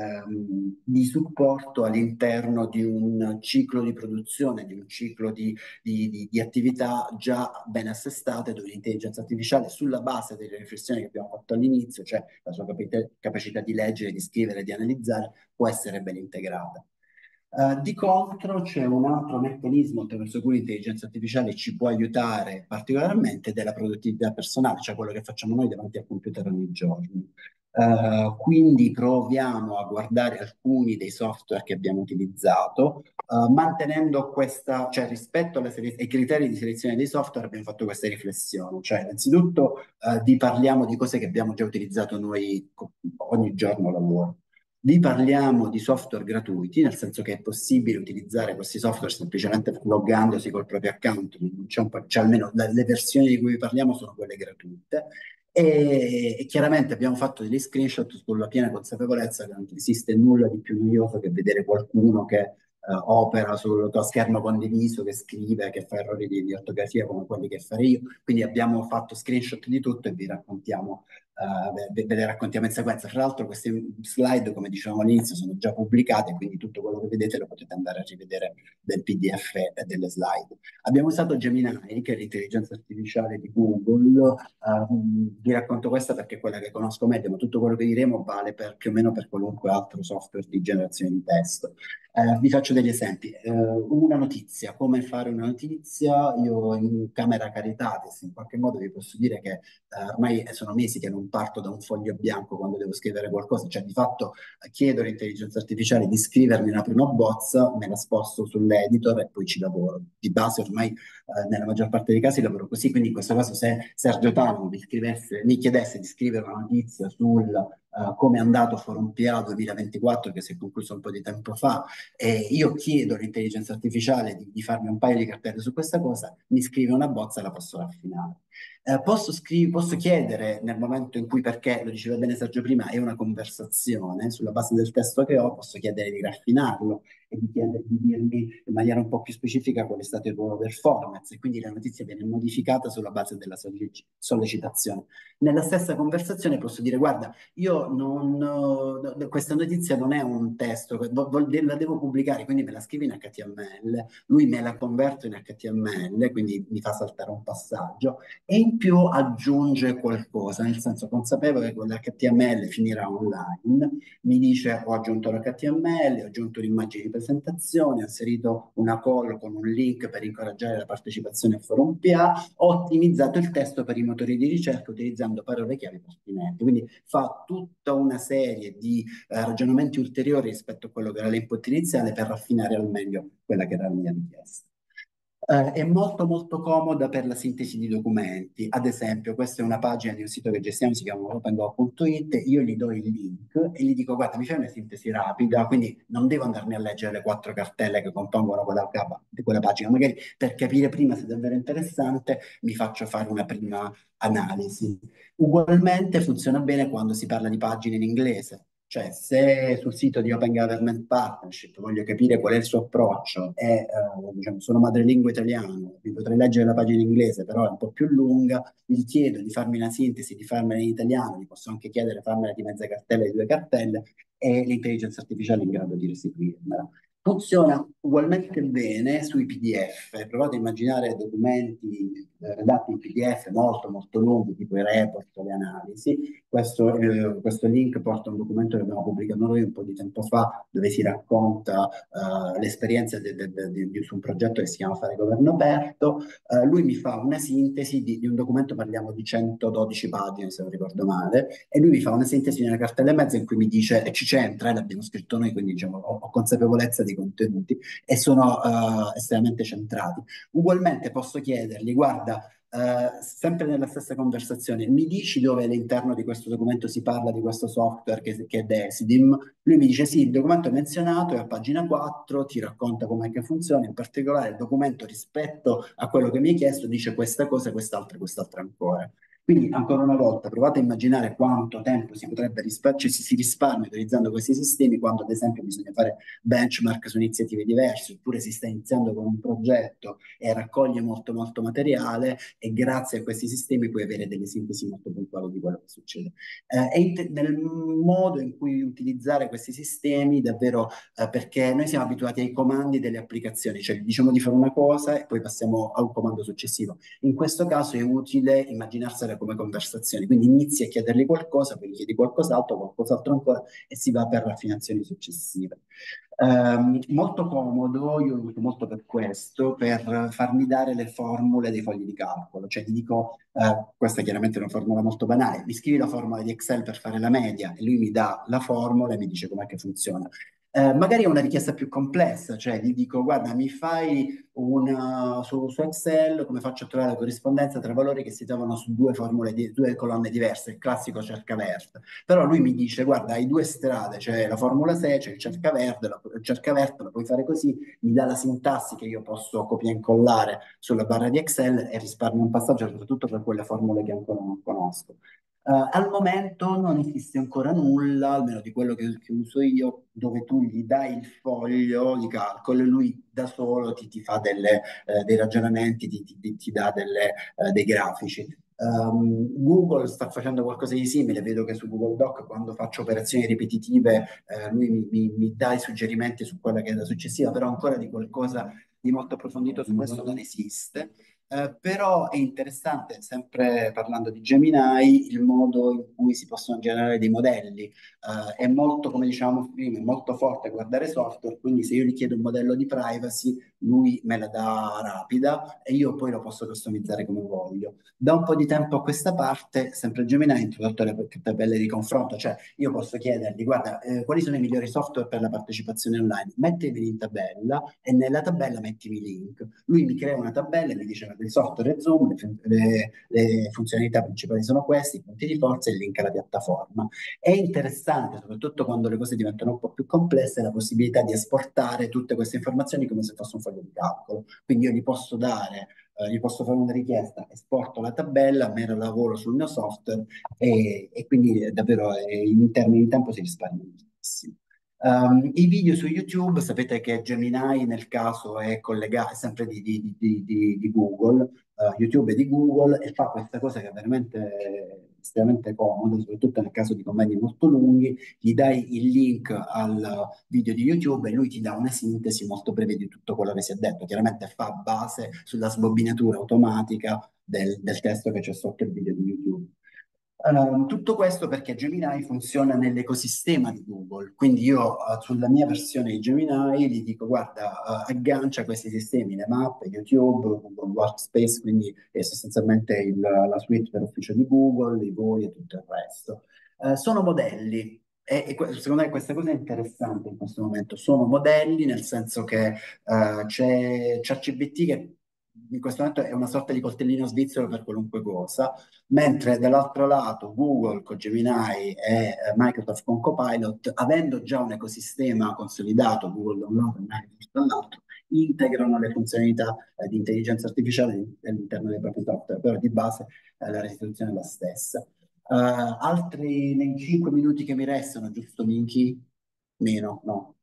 di supporto all'interno di un ciclo di produzione, di un ciclo di attività già ben assestate, dove l'intelligenza artificiale, sulla base delle riflessioni che abbiamo fatto all'inizio, cioè la sua capacità di leggere, di scrivere, di analizzare, può essere ben integrata. Di contro c'è un altro meccanismo attraverso cui l'intelligenza artificiale ci può aiutare particolarmente della produttività personale, cioè quello che facciamo noi davanti al computer ogni giorno. Quindi proviamo a guardare alcuni dei software che abbiamo utilizzato, mantenendo questa, cioè rispetto ai criteri di selezione dei software abbiamo fatto questa riflessione, cioè innanzitutto parliamo di cose che abbiamo già utilizzato noi ogni giorno al lavoro. Vi parliamo di software gratuiti, nel senso che è possibile utilizzare questi software semplicemente loggandosi col proprio account, cioè almeno le versioni di cui vi parliamo sono quelle gratuite. E chiaramente abbiamo fatto degli screenshot con la piena consapevolezza che non esiste nulla di più noioso che vedere qualcuno che opera sul tuo schermo condiviso, che scrive, che fa errori di ortografia come quelli che farei io. Quindi abbiamo fatto screenshot di tutto e vi raccontiamo ve le raccontiamo in sequenza. Fra l'altro queste slide, come dicevamo all'inizio, sono già pubblicate, quindi tutto quello che vedete lo potete andare a rivedere del PDF e delle slide. Abbiamo usato Gemini, che è l'intelligenza artificiale di Google. Vi racconto questa perché è quella che conosco meglio, ma tutto quello che diremo vale più o meno per qualunque altro software di generazione di testo. Vi faccio degli esempi. Una notizia, come fare una notizia? Io in Camera Caritatis, in qualche modo vi posso dire che ormai sono mesi che non parto da un foglio bianco quando devo scrivere qualcosa, cioè di fatto chiedo all'intelligenza artificiale di scrivermi una prima bozza, me la sposto sull'editor e poi ci lavoro. Di base ormai nella maggior parte dei casi lavoro così, quindi in questo caso se Sergio Tano mi chiedesse di scrivere una notizia sul come è andato Forum PA 2024, che si è concluso un po' di tempo fa, e io chiedo all'intelligenza artificiale di farmi un paio di cartelle su questa cosa, mi scrive una bozza e la posso raffinare. Posso chiedere nel momento in cui, perché lo diceva bene Sergio prima, è una conversazione, sulla base del testo che ho, posso chiedere di raffinarlo e di dirmi in maniera un po' più specifica qual è stato il ruolo del format, e quindi la notizia viene modificata sulla base della sollecitazione. Nella stessa conversazione posso dire: guarda, io questa notizia non è un testo, la devo pubblicare, quindi me la scrivi in HTML, lui me la converte in HTML, quindi mi fa saltare un passaggio e in più aggiunge qualcosa, nel senso consapevole che quell'HTML finirà online, mi dice: ho aggiunto l'HTML, ho aggiunto l'immagine di presentazione, ho inserito una call con un link per incoraggiare la partecipazione al forum PA, ho ottimizzato il testo per i motori di ricerca utilizzando parole chiave pertinenti. Quindi fa tutta una serie di ragionamenti ulteriori rispetto a quello che era l'input iniziale per raffinare al meglio quella che era la mia richiesta. È molto molto comoda per la sintesi di documenti. Ad esempio, questa è una pagina di un sito che gestiamo, si chiama opengo.it, io gli do il link e gli dico: guarda, mi fai una sintesi rapida, quindi non devo andarmi a leggere le 4 cartelle che compongono quella pagina, magari per capire prima se è davvero interessante mi faccio fare una prima analisi. Ugualmente funziona bene quando si parla di pagine in inglese. Cioè, se sul sito di Open Government Partnership voglio capire qual è il suo approccio e diciamo, sono madrelingua italiano, mi potrei leggere la pagina in inglese, però è un po' più lunga, gli chiedo di farmi una sintesi, di farmela in italiano, gli posso anche chiedere di farmela di mezza cartella, di 2 cartelle, e l'intelligenza artificiale è in grado di restituirmela. Funziona ugualmente bene sui PDF. Provate a immaginare documenti redatti in PDF molto molto lunghi, tipo i report o le analisi. Questo link porta a un documento che abbiamo pubblicato noi un po' di tempo fa, dove si racconta l'esperienza su un progetto che si chiama Fare Governo Aperto. Lui mi fa una sintesi di un documento, parliamo di 112 pagine se non ricordo male, e lui mi fa una sintesi di una cartella e mezza in cui mi dice, e ci c'entra, l'abbiamo scritto noi, quindi diciamo, ho consapevolezza di dei contenuti e sono estremamente centrati. Ugualmente posso chiedergli, guarda, sempre nella stessa conversazione, mi dici dove all'interno di questo documento si parla di questo software che è Decidim? Lui mi dice sì, il documento è menzionato, è a pagina 4, ti racconta com'è che funziona, in particolare il documento rispetto a quello che mi hai chiesto dice questa cosa, quest'altra e quest'altra ancora. Quindi, ancora una volta, provate a immaginare quanto tempo si potrebbe cioè si risparmia utilizzando questi sistemi quando, ad esempio, bisogna fare benchmark su iniziative diverse, oppure si sta iniziando con un progetto e raccoglie molto, molto materiale e grazie a questi sistemi puoi avere delle sintesi molto puntuali di quello che succede. Nel modo in cui utilizzare questi sistemi, davvero, perché noi siamo abituati ai comandi delle applicazioni, cioè diciamo di fare una cosa e poi passiamo a un comando successivo. In questo caso è utile immaginarsela come conversazioni, quindi inizi a chiedergli qualcosa, poi gli chiedi qualcos'altro ancora e si va per raffinazioni successive. Molto comodo, io lo uso molto per questo, per farmi dare le formule dei fogli di calcolo, cioè ti dico, questa è chiaramente una formula molto banale, mi scrivi la formula di Excel per fare la media e lui mi dà la formula e mi dice com'è che funziona. Magari è una richiesta più complessa, cioè gli dico, guarda, mi fai su Excel come faccio a trovare la corrispondenza tra valori che si trovano su due formule, due colonne diverse, il classico cercavert. Però lui mi dice, guarda, hai due strade, c'è la formula 6, c'è il cercavert, il cercavert lo puoi fare così, mi dà la sintassi che io posso copia e incollare sulla barra di Excel e risparmio un passaggio, soprattutto per quelle formule che ancora non conosco. Al momento non esiste ancora nulla, almeno di quello che uso io, dove tu gli dai il foglio di calcolo e lui da solo ti fa dei ragionamenti, ti dà dei grafici. Google sta facendo qualcosa di simile, vedo che su Google Doc quando faccio operazioni ripetitive lui mi dà i suggerimenti su quella che è la successiva, però ancora di qualcosa di molto approfondito su questo non esiste. Però è interessante, sempre parlando di Gemini, il modo in cui si possono generare dei modelli. È molto, come dicevamo prima, è molto forte guardare software, quindi se io gli chiedo un modello di privacy, lui me la dà rapida e io poi lo posso customizzare come voglio. Da un po' di tempo a questa parte, sempre Gemini ha introdotto le tabelle di confronto, cioè io posso chiedergli, guarda, quali sono i migliori software per la partecipazione online? Mettimi in tabella e nella tabella mettimi i link. Lui mi crea una tabella e mi dice, guarda, il software è Zoom, le funzionalità principali sono queste, i punti di forza e il link alla piattaforma. È interessante, soprattutto quando le cose diventano un po' più complesse, la possibilità di esportare tutte queste informazioni come se fosse un foglio di calcolo. Quindi io gli posso fare una richiesta, esporto la tabella, me la lavoro sul mio software e quindi davvero in termini di tempo si risparmia moltissimo. I video su YouTube, sapete che Gemini nel caso è collegato, è sempre di Google, YouTube è di Google e fa questa cosa che è veramente estremamente comoda, soprattutto nel caso di convegni molto lunghi, gli dai il link al video di YouTube e lui ti dà una sintesi molto breve di tutto quello che si è detto. Chiaramente fa base sulla sbobbinatura automatica del testo che c'è sotto il video di YouTube. Tutto questo perché Gemini funziona nell'ecosistema di Google, quindi io sulla mia versione di Gemini gli dico guarda, aggancia questi sistemi, le mappe, YouTube, Google Workspace, quindi è sostanzialmente la suite per ufficio di Google, i voli e tutto il resto. Sono modelli. Secondo me questa cosa è interessante in questo momento. Sono modelli nel senso che c'è ChatGPT che in questo momento è una sorta di coltellino svizzero per qualunque cosa, mentre dall'altro lato Google con Gemini e Microsoft con Copilot, avendo già un ecosistema consolidato, Google da un lato e Microsoft dall'altro, integrano le funzionalità di intelligenza artificiale all'interno dei propri software, però di base la restituzione è la stessa. Altri nei 5 minuti che mi restano, giusto Minchi? Meno, no.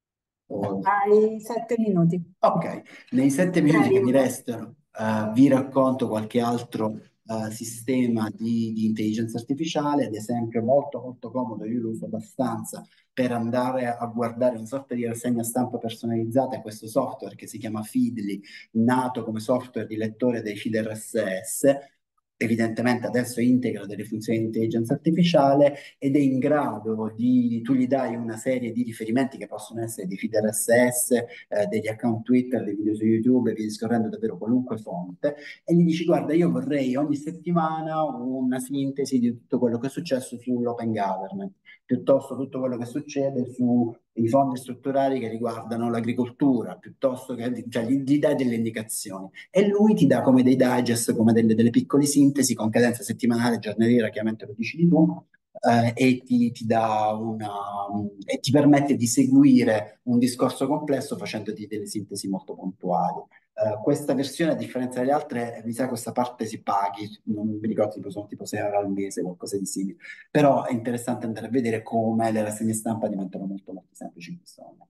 Hai 7 minuti. Ok, nei 7 minuti che Brevi. mi restano, vi racconto qualche altro sistema di intelligenza artificiale, ad esempio molto molto comodo, io lo uso abbastanza per andare a guardare una sorta di rassegna stampa personalizzata, questo software che si chiama Feedly, nato come software di lettore dei feed RSS. Evidentemente adesso integra delle funzioni di intelligenza artificiale ed è in grado tu gli dai una serie di riferimenti che possono essere di feed RSS, degli account Twitter, dei video su YouTube e via discorrendo davvero qualunque fonte e gli dici guarda io vorrei ogni settimana una sintesi di tutto quello che è successo sull'open government, piuttosto tutto quello che succede su i fondi strutturali che riguardano l'agricoltura, piuttosto che, cioè gli dai delle indicazioni e lui ti dà come dei digest, come delle piccole sintesi con cadenza settimanale, giornaliera, chiaramente lo decidi tu, e ti dà e ti permette di seguire un discorso complesso facendoti delle sintesi molto puntuali. Questa versione, a differenza delle altre, mi sa questa parte si paghi, non mi ricordo, sono tipo 6 euro al mese, qualcosa di simile. Però è interessante andare a vedere come le rassegne stampa diventano molto molto semplici in questo momento.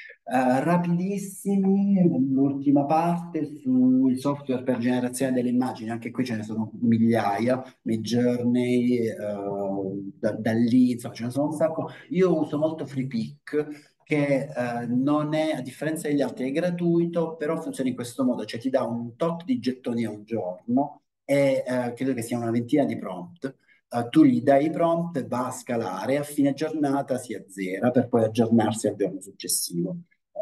Rapidissimi, l'ultima parte sul software per generazione delle immagini, anche qui ce ne sono migliaia, Midjourney, da lì, insomma, ce ne sono un sacco. Io uso molto FreePic, che non è, a differenza degli altri, è gratuito, però funziona in questo modo, cioè ti dà un tot di gettoni al giorno e credo che sia una ventina di prompt. Tu gli dai i prompt, va a scalare, a fine giornata si azzera per poi aggiornarsi al giorno successivo.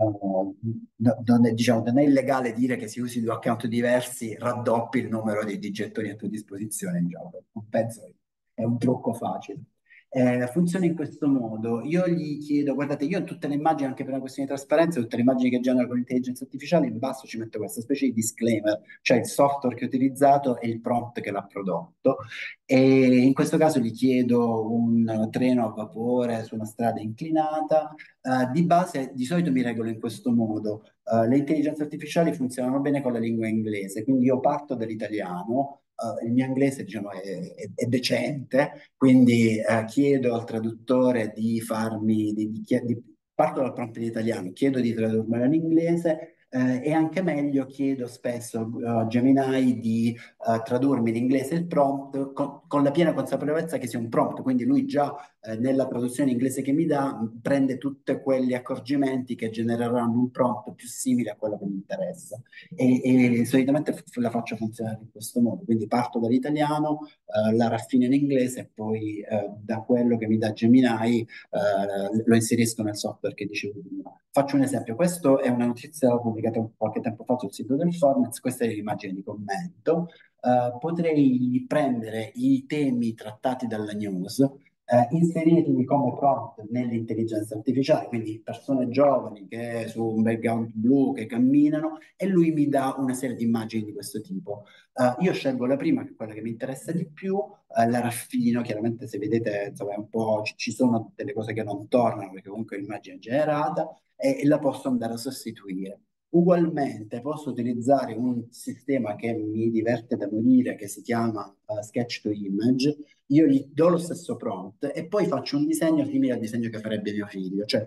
Non è, diciamo, non è illegale dire che se usi due account diversi raddoppi il numero di gettoni a tua disposizione, diciamo. Non penso che è un trucco facile. Funziona in questo modo. Io gli chiedo, guardate, io in tutte le immagini, anche per una questione di trasparenza, tutte le immagini che genero con l'intelligenza artificiale, in basso ci metto questa specie di disclaimer, cioè il software che ho utilizzato e il prompt che l'ha prodotto. E in questo caso gli chiedo un treno a vapore su una strada inclinata. Di base, di solito mi regolo in questo modo. Le intelligenze artificiali funzionano bene con la lingua inglese, quindi io parto dall'italiano. Il mio inglese, diciamo, è decente, quindi chiedo al traduttore di farmi, parto dal prompt in italiano, chiedo di tradurmelo in inglese. E anche meglio, chiedo spesso a Gemini di tradurmi in inglese il prompt con la piena consapevolezza che sia un prompt, quindi lui già nella traduzione inglese che mi dà prende tutti quegli accorgimenti che genereranno un prompt più simile a quello che mi interessa e solitamente la faccio funzionare in questo modo, quindi parto dall'italiano, la raffino in inglese e poi da quello che mi dà Gemini lo inserisco nel software che dicevo prima. Faccio un esempio, questa è una notizia pubblicata qualche tempo fa sul sito del Fornex, questa è l'immagine di commento. Potrei prendere i temi trattati dalla news, inserirli come prompt nell'intelligenza artificiale, quindi persone giovani che su un background blu che camminano e lui mi dà una serie di immagini di questo tipo. Io scelgo la prima, che è quella che mi interessa di più, la raffino, chiaramente se vedete insomma, è un po', ci sono delle cose che non tornano perché comunque l'immagine è generata e la posso andare a sostituire. Ugualmente posso utilizzare un sistema che mi diverte da morire che si chiama Sketch to Image. Io gli do lo stesso prompt e poi faccio un disegno simile al disegno che farebbe mio figlio, cioè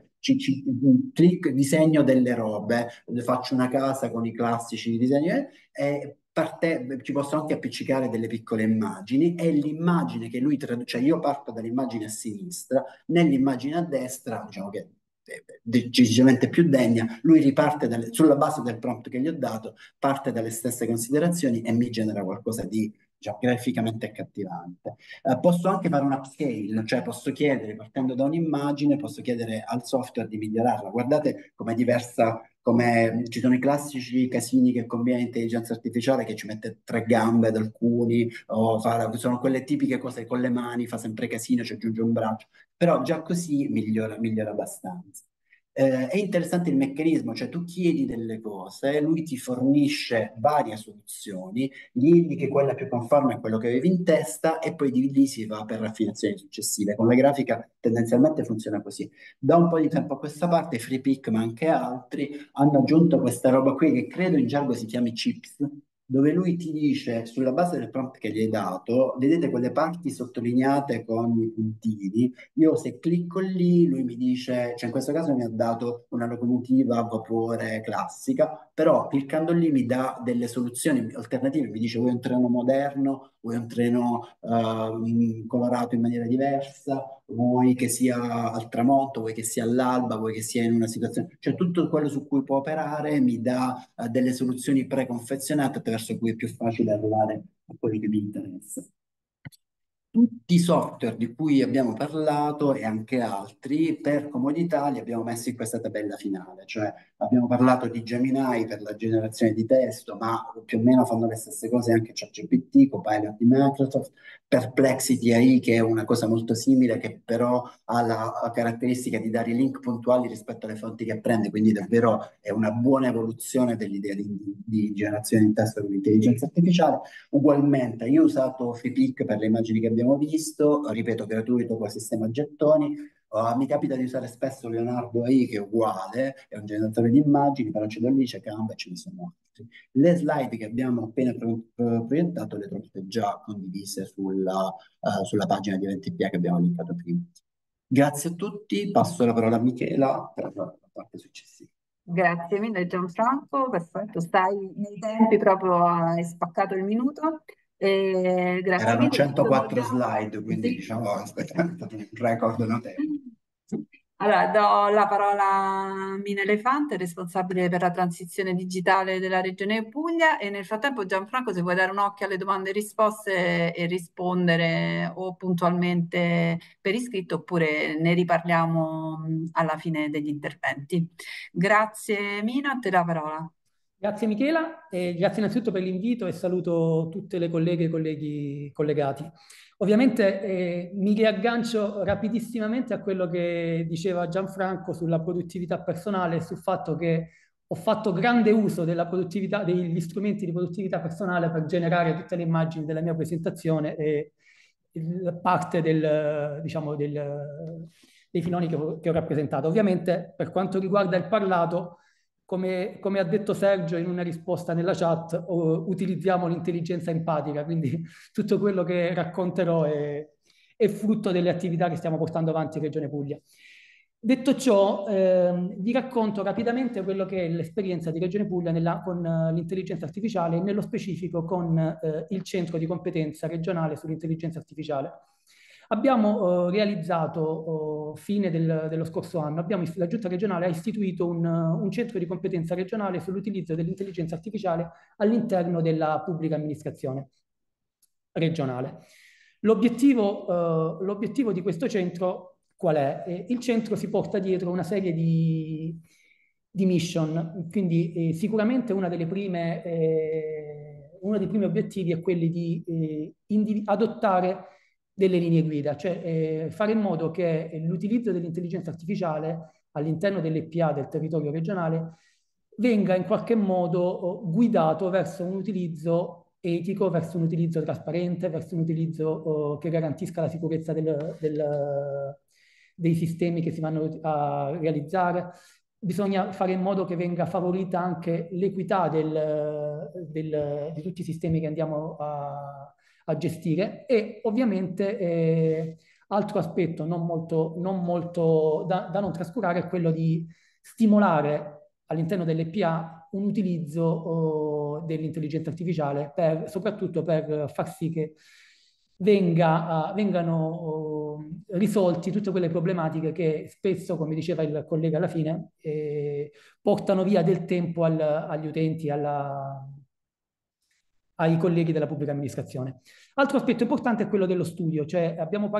clic, disegno delle robe, faccio una casa con i classici disegni e ci posso anche appiccicare delle piccole immagini e l'immagine che lui traduce, cioè io parto dall'immagine a sinistra, nell'immagine a destra, diciamo che decisamente più degna, lui riparte sulla base del prompt che gli ho dato, parte dalle stesse considerazioni e mi genera qualcosa di già graficamente accattivante. Posso anche fare un upscale, cioè posso chiedere, partendo da un'immagine, posso chiedere al software di migliorarla. Guardate com'è diversa, come ci sono i classici casini che combina l'intelligenza artificiale che ci mette tre gambe ad alcuni, sono quelle tipiche cose con le mani, fa sempre casino, ci aggiunge un braccio, però già così migliora abbastanza. È interessante il meccanismo, cioè tu chiedi delle cose, lui ti fornisce varie soluzioni, gli indichi quella più conforme a quello che avevi in testa e poi di lì si va per raffinazioni successive. Con la grafica tendenzialmente funziona così. Da un po' di tempo a questa parte, FreePic, ma anche altri, hanno aggiunto questa roba qui che credo in gergo si chiami chips, dove lui ti dice, sulla base del prompt che gli hai dato, vedete quelle parti sottolineate con i puntini, io se clicco lì, lui mi dice, cioè in questo caso mi ha dato una locomotiva a vapore classica, però cliccando lì mi dà delle soluzioni alternative, mi dice vuoi un treno moderno, vuoi un treno colorato in maniera diversa, vuoi che sia al tramonto, vuoi che sia all'alba, vuoi che sia in una situazione, cioè tutto quello su cui può operare mi dà delle soluzioni preconfezionate attraverso cui è più facile arrivare a quello che mi interessa. tutti i software di cui abbiamo parlato e anche altri, per comodità li abbiamo messi in questa tabella finale, cioè abbiamo parlato di Gemini per la generazione di testo, ma più o meno fanno le stesse cose anche ChatGPT, Copilot di Microsoft, Perplexity AI, che è una cosa molto simile, che però ha la caratteristica di dare i link puntuali rispetto alle fonti che prende, quindi davvero è una buona evoluzione dell'idea di generazione di testo con l'intelligenza artificiale. Ugualmente, io ho usato Freepik per le immagini che abbiamo visto, ripeto, gratuito con il sistema a gettoni. Mi capita di usare spesso Leonardo AI, che è uguale, è un generatore di immagini, però ce l'ho lì, c'è Canva e ce ne sono altri. Le slide che abbiamo appena proiettato le trovate già condivise sulla pagina di NTPA che abbiamo linkato prima. Grazie a tutti, passo la parola a Michela per la parte successiva. Grazie mille Gianfranco, perfetto, stai nei tempi proprio, hai spaccato il minuto. Grazie Erano mille. 104 slide, quindi Sì. diciamo, è stato un record notevole. Allora, do la parola a Mina Elefante, responsabile per la transizione digitale della Regione Puglia, e nel frattempo Gianfranco, se vuoi dare un occhio alle domande e risposte e rispondere o puntualmente per iscritto oppure ne riparliamo alla fine degli interventi. Grazie Mina, a te la parola. Grazie Michela e grazie innanzitutto per l'invito e saluto tutte le colleghe e colleghi collegati. Ovviamente mi riaggancio rapidissimamente a quello che diceva Gianfranco sulla produttività personale e sul fatto che ho fatto grande uso della produttività, degli strumenti di produttività personale per generare tutte le immagini della mia presentazione e parte diciamo, dei filoni che ho rappresentato. Ovviamente per quanto riguarda il parlato, come ha detto Sergio in una risposta nella chat, utilizziamo l'intelligenza empatica, quindi tutto quello che racconterò è frutto delle attività che stiamo portando avanti in Regione Puglia. Detto ciò, vi racconto rapidamente quello che è l'esperienza di Regione Puglia con l'intelligenza artificiale e nello specifico con il centro di competenza regionale sull'intelligenza artificiale. Abbiamo realizzato, fine dello scorso anno, la Giunta regionale ha istituito un centro di competenza regionale sull'utilizzo dell'intelligenza artificiale all'interno della pubblica amministrazione regionale. L'obiettivo di questo centro qual è? Il centro si porta dietro una serie di mission, quindi sicuramente uno dei primi obiettivi è quelli di adottare delle linee guida, cioè fare in modo che l'utilizzo dell'intelligenza artificiale all'interno dell'EPA del territorio regionale venga in qualche modo guidato verso un utilizzo etico, verso un utilizzo trasparente, verso un utilizzo che garantisca la sicurezza dei sistemi che si vanno a realizzare. Bisogna fare in modo che venga favorita anche l'equità di tutti i sistemi che andiamo a gestire e ovviamente altro aspetto non molto da non trascurare è quello di stimolare all'interno dell'EPA un utilizzo dell'intelligenza artificiale soprattutto per far sì che vengano risolti tutte quelle problematiche che spesso, come diceva il collega alla fine, portano via del tempo agli utenti, ai colleghi della pubblica amministrazione. Altro aspetto importante è quello dello studio, cioè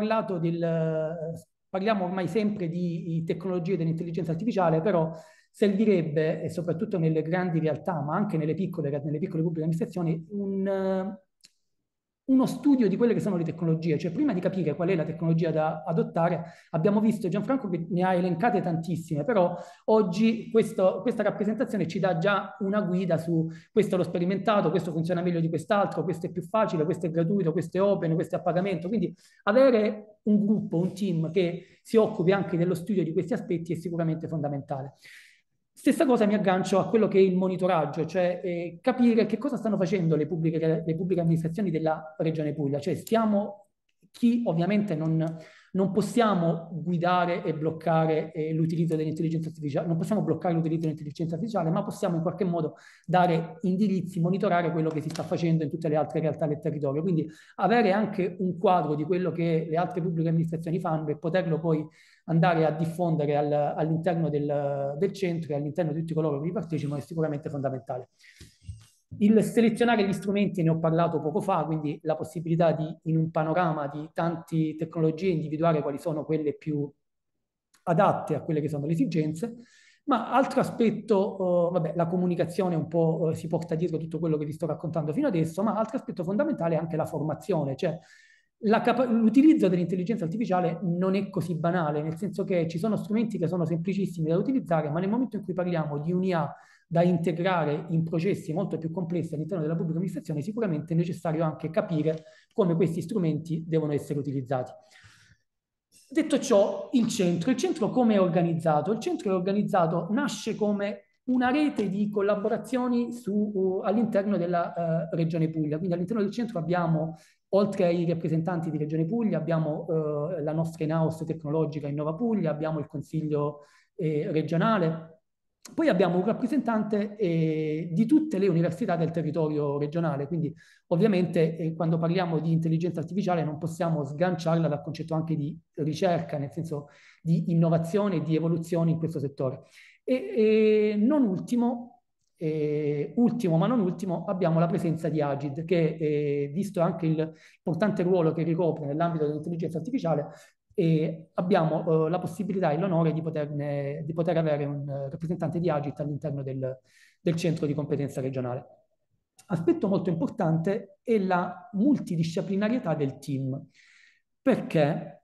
parliamo ormai sempre di tecnologie dell'intelligenza artificiale, però servirebbe, e soprattutto nelle grandi realtà, ma anche nelle piccole pubbliche amministrazioni, uno studio di quelle che sono le tecnologie, cioè prima di capire qual è la tecnologia da adottare, abbiamo visto Gianfranco che ne ha elencate tantissime, però oggi questa rappresentazione ci dà già una guida su questo l'ho sperimentato, questo funziona meglio di quest'altro, questo è più facile, questo è gratuito, questo è open, questo è a pagamento, quindi avere un gruppo, un team che si occupi anche dello studio di questi aspetti è sicuramente fondamentale. Stessa cosa mi aggancio a quello che è il monitoraggio, cioè capire che cosa stanno facendo le pubbliche amministrazioni della Regione Puglia. Cioè ovviamente non possiamo guidare e bloccare l'utilizzo dell'intelligenza artificiale, non possiamo bloccare l'utilizzo dell'intelligenza artificiale, ma possiamo in qualche modo dare indirizzi, monitorare quello che si sta facendo in tutte le altre realtà del territorio. Quindi avere anche un quadro di quello che le altre pubbliche amministrazioni fanno e poterlo poi andare a diffondere all'interno del centro e all'interno di tutti coloro che vi partecipano è sicuramente fondamentale. Il selezionare gli strumenti ne ho parlato poco fa, quindi la possibilità di, in un panorama di tante tecnologie, individuare quali sono quelle più adatte a quelle che sono le esigenze. Ma altro aspetto, vabbè, la comunicazione un po' si porta dietro tutto quello che vi sto raccontando fino adesso, ma altro aspetto fondamentale è anche la formazione, cioè l'utilizzo dell'intelligenza artificiale non è così banale, nel senso che ci sono strumenti che sono semplicissimi da utilizzare, ma nel momento in cui parliamo di un'IA da integrare in processi molto più complessi all'interno della pubblica amministrazione, sicuramente è necessario anche capire come questi strumenti devono essere utilizzati. Detto ciò, il centro come è organizzato? Il centro è organizzato, nasce come una rete di collaborazioni all'interno della Regione Puglia. Quindi all'interno del centro abbiamo, oltre ai rappresentanti di Regione Puglia, abbiamo la nostra in-house tecnologica Innova Puglia, abbiamo il consiglio regionale, poi abbiamo un rappresentante di tutte le università del territorio regionale, quindi ovviamente quando parliamo di intelligenza artificiale non possiamo sganciarla dal concetto anche di ricerca, nel senso di innovazione e di evoluzione in questo settore. E non ultimo, ultimo ma non ultimo, abbiamo la presenza di Agid, che visto anche l'importante ruolo che ricopre nell'ambito dell'intelligenza artificiale, e abbiamo la possibilità e l'onore di poter avere un rappresentante di Agit all'interno del centro di competenza regionale. Aspetto molto importante è la multidisciplinarietà del team. Perché?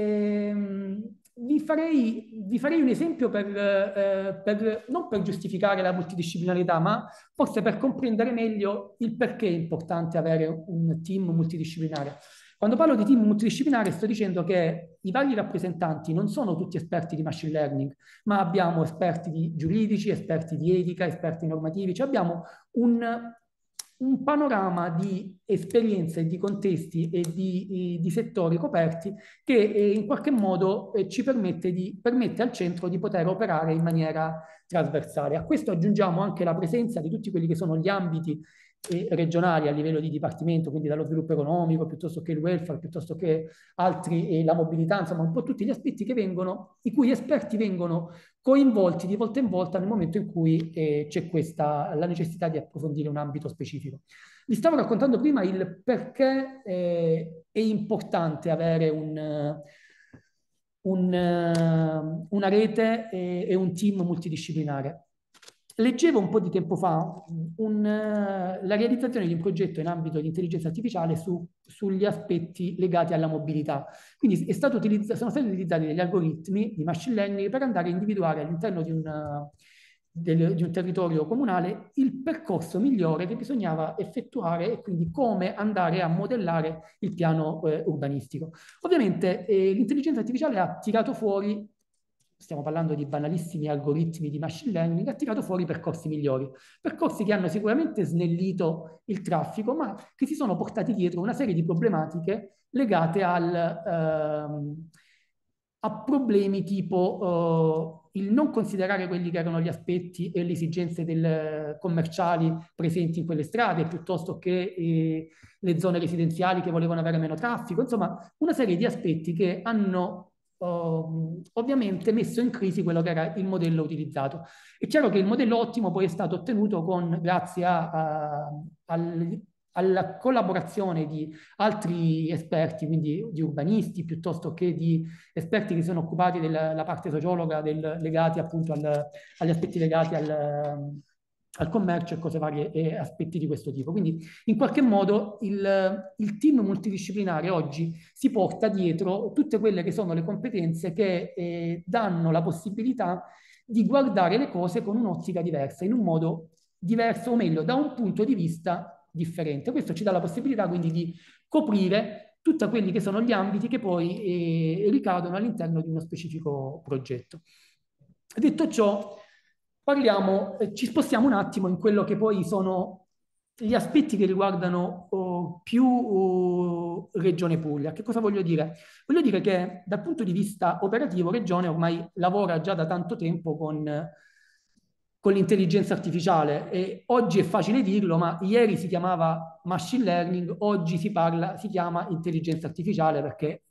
Vi farei un esempio non per giustificare la multidisciplinarità, ma forse per comprendere meglio il perché è importante avere un team multidisciplinare. Quando parlo di team multidisciplinare sto dicendo che i vari rappresentanti non sono tutti esperti di machine learning, ma abbiamo esperti di giuridici, esperti di etica, esperti normativi, cioè abbiamo un panorama di esperienze, di contesti e di settori coperti che in qualche modo ci permette al centro di poter operare in maniera trasversale. A questo aggiungiamo anche la presenza di tutti quelli che sono gli ambiti regionali a livello di dipartimento, quindi dallo sviluppo economico, piuttosto che il welfare, piuttosto che altri, la mobilità, insomma un po' tutti gli aspetti i cui esperti vengono coinvolti di volta in volta nel momento in cui c'è la necessità di approfondire un ambito specifico. Vi stavo raccontando prima il perché è importante avere una rete e un team multidisciplinare. Leggevo un po' di tempo fa la realizzazione di un progetto in ambito di intelligenza artificiale sugli aspetti legati alla mobilità. Quindi sono stati utilizzati degli algoritmi di machine learning per andare a individuare all'interno di un territorio comunale il percorso migliore che bisognava effettuare e quindi come andare a modellare il piano urbanistico. Ovviamente l'intelligenza artificiale ha tirato fuori, stiamo parlando di banalissimi algoritmi di machine learning, ha tirato fuori percorsi migliori, percorsi che hanno sicuramente snellito il traffico, ma che si sono portati dietro una serie di problematiche legate a problemi tipo il non considerare quelli che erano gli aspetti e le esigenze commerciali presenti in quelle strade, piuttosto che le zone residenziali che volevano avere meno traffico, insomma una serie di aspetti che hanno ovviamente messo in crisi quello che era il modello utilizzato. È chiaro che il modello ottimo poi è stato ottenuto grazie alla collaborazione di altri esperti, quindi di urbanisti, piuttosto che di esperti che si sono occupati della parte sociologa legati appunto agli aspetti legati al commercio e cose varie e aspetti di questo tipo. Quindi in qualche modo il team multidisciplinare oggi si porta dietro tutte quelle che sono le competenze che danno la possibilità di guardare le cose con un'ottica diversa, in un modo diverso, o meglio, da un punto di vista differente. Questo ci dà la possibilità quindi di coprire tutti quelli che sono gli ambiti che poi ricadono all'interno di uno specifico progetto. Detto ciò, ci spostiamo un attimo in quello che poi sono gli aspetti che riguardano più Regione Puglia. Che cosa voglio dire? Voglio dire che dal punto di vista operativo Regione ormai lavora già da tanto tempo con l'intelligenza artificiale e oggi è facile dirlo, ma ieri si chiamava machine learning, oggi si chiama intelligenza artificiale perché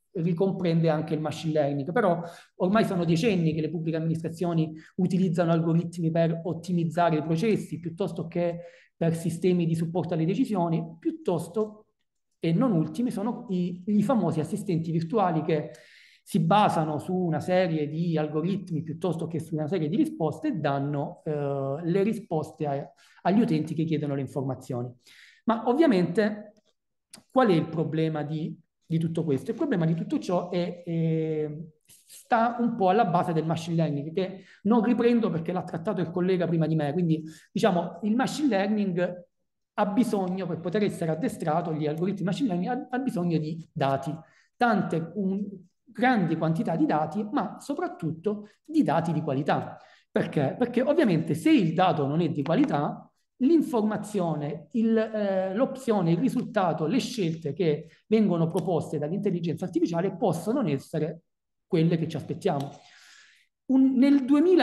ricomprende anche il machine learning, però ormai sono decenni che le pubbliche amministrazioni utilizzano algoritmi per ottimizzare i processi piuttosto che per sistemi di supporto alle decisioni, piuttosto, e non ultimi, sono i famosi assistenti virtuali che si basano su una serie di algoritmi piuttosto che su una serie di risposte e danno le risposte agli utenti che chiedono le informazioni. Ma ovviamente qual è il problema di tutto questo? Il problema di tutto ciò sta un po' alla base del machine learning, che non riprendo perché l'ha trattato il collega prima di me. Quindi, diciamo, il machine learning ha bisogno, per poter essere addestrato, gli algoritmi machine learning ha bisogno di dati, grandi quantità di dati, ma soprattutto di dati di qualità. Perché? Perché ovviamente se il dato non è di qualità, l'informazione, l'opzione, il risultato, le scelte che vengono proposte dall'intelligenza artificiale possono non essere quelle che ci aspettiamo. Nel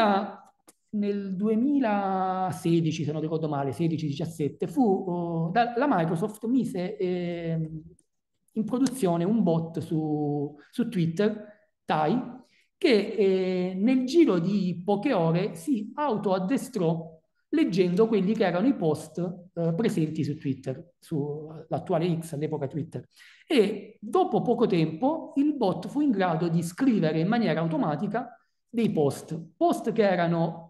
2016, se non ricordo male, 16-17, la Microsoft mise in produzione un bot su Twitter, Tai, che nel giro di poche ore si autoaddestrò leggendo quelli che erano i post presenti su Twitter, sull'attuale X, all'epoca Twitter. E dopo poco tempo il bot fu in grado di scrivere in maniera automatica dei post che erano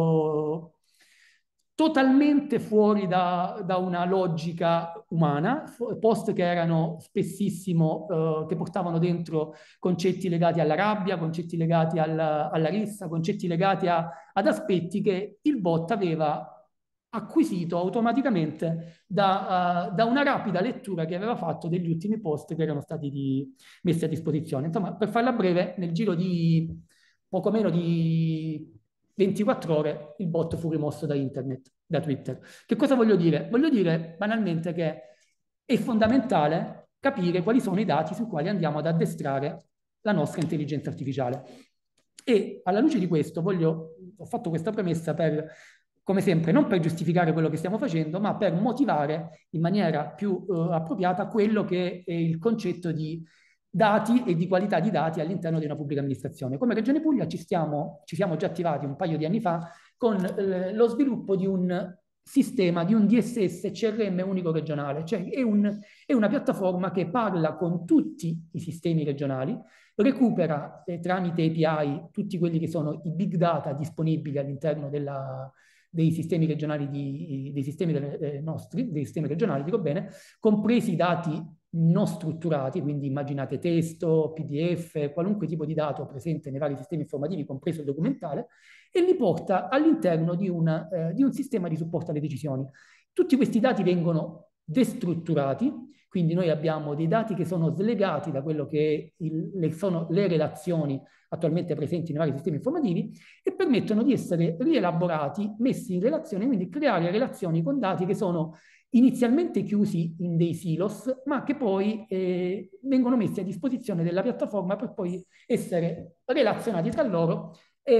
totalmente fuori da una logica umana, post che erano spessissimo, che portavano dentro concetti legati alla rabbia, concetti legati alla rissa, concetti legati ad aspetti che il bot aveva acquisito automaticamente da una rapida lettura che aveva fatto degli ultimi post che erano stati messi a disposizione. Insomma, per farla breve, nel giro di poco meno di 24 ore il bot fu rimosso da internet, da Twitter. Che cosa voglio dire? Voglio dire banalmente che è fondamentale capire quali sono i dati sui quali andiamo ad addestrare la nostra intelligenza artificiale. E alla luce di questo ho fatto questa premessa per, come sempre, non per giustificare quello che stiamo facendo, ma per motivare in maniera più appropriata quello che è il concetto di dati e di qualità di dati all'interno di una pubblica amministrazione. Come Regione Puglia ci siamo già attivati un paio di anni fa con lo sviluppo di un sistema, di un DSS CRM unico regionale, cioè è una piattaforma che parla con tutti i sistemi regionali, recupera tramite API tutti quelli che sono i big data disponibili all'interno dei sistemi regionali, dei sistemi dei sistemi regionali, dico bene, compresi i dati non strutturati, quindi immaginate testo, PDF, qualunque tipo di dato presente nei vari sistemi informativi, compreso il documentale, e li porta all'interno di un sistema di supporto alle decisioni. Tutti questi dati vengono destrutturati, quindi noi abbiamo dei dati che sono slegati da quello che sono le relazioni attualmente presenti nei vari sistemi informativi e permettono di essere rielaborati, messi in relazione, quindi creare relazioni con dati che sono inizialmente chiusi in dei silos, ma che poi vengono messi a disposizione della piattaforma per poi essere relazionati tra loro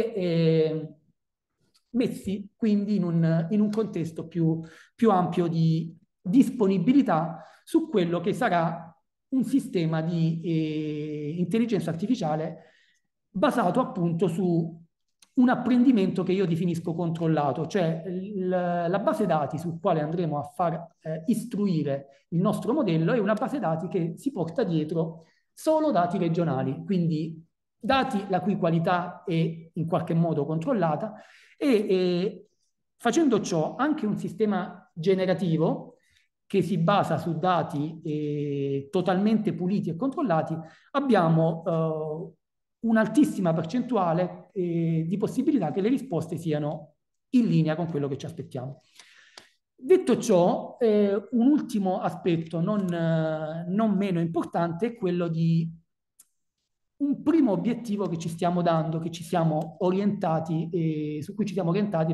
e messi quindi in un contesto più ampio di disponibilità su quello che sarà un sistema di intelligenza artificiale basato appunto su un apprendimento che io definisco controllato, cioè la base dati sul quale andremo a far istruire il nostro modello è una base dati che si porta dietro solo dati regionali, quindi dati la cui qualità è in qualche modo controllata e facendo ciò anche un sistema generativo che si basa su dati totalmente puliti e controllati, abbiamo un'altissima percentuale di possibilità che le risposte siano in linea con quello che ci aspettiamo. Detto ciò, un ultimo aspetto non meno importante è quello di un primo obiettivo che ci stiamo dando, che ci siamo orientati, su cui ci siamo orientati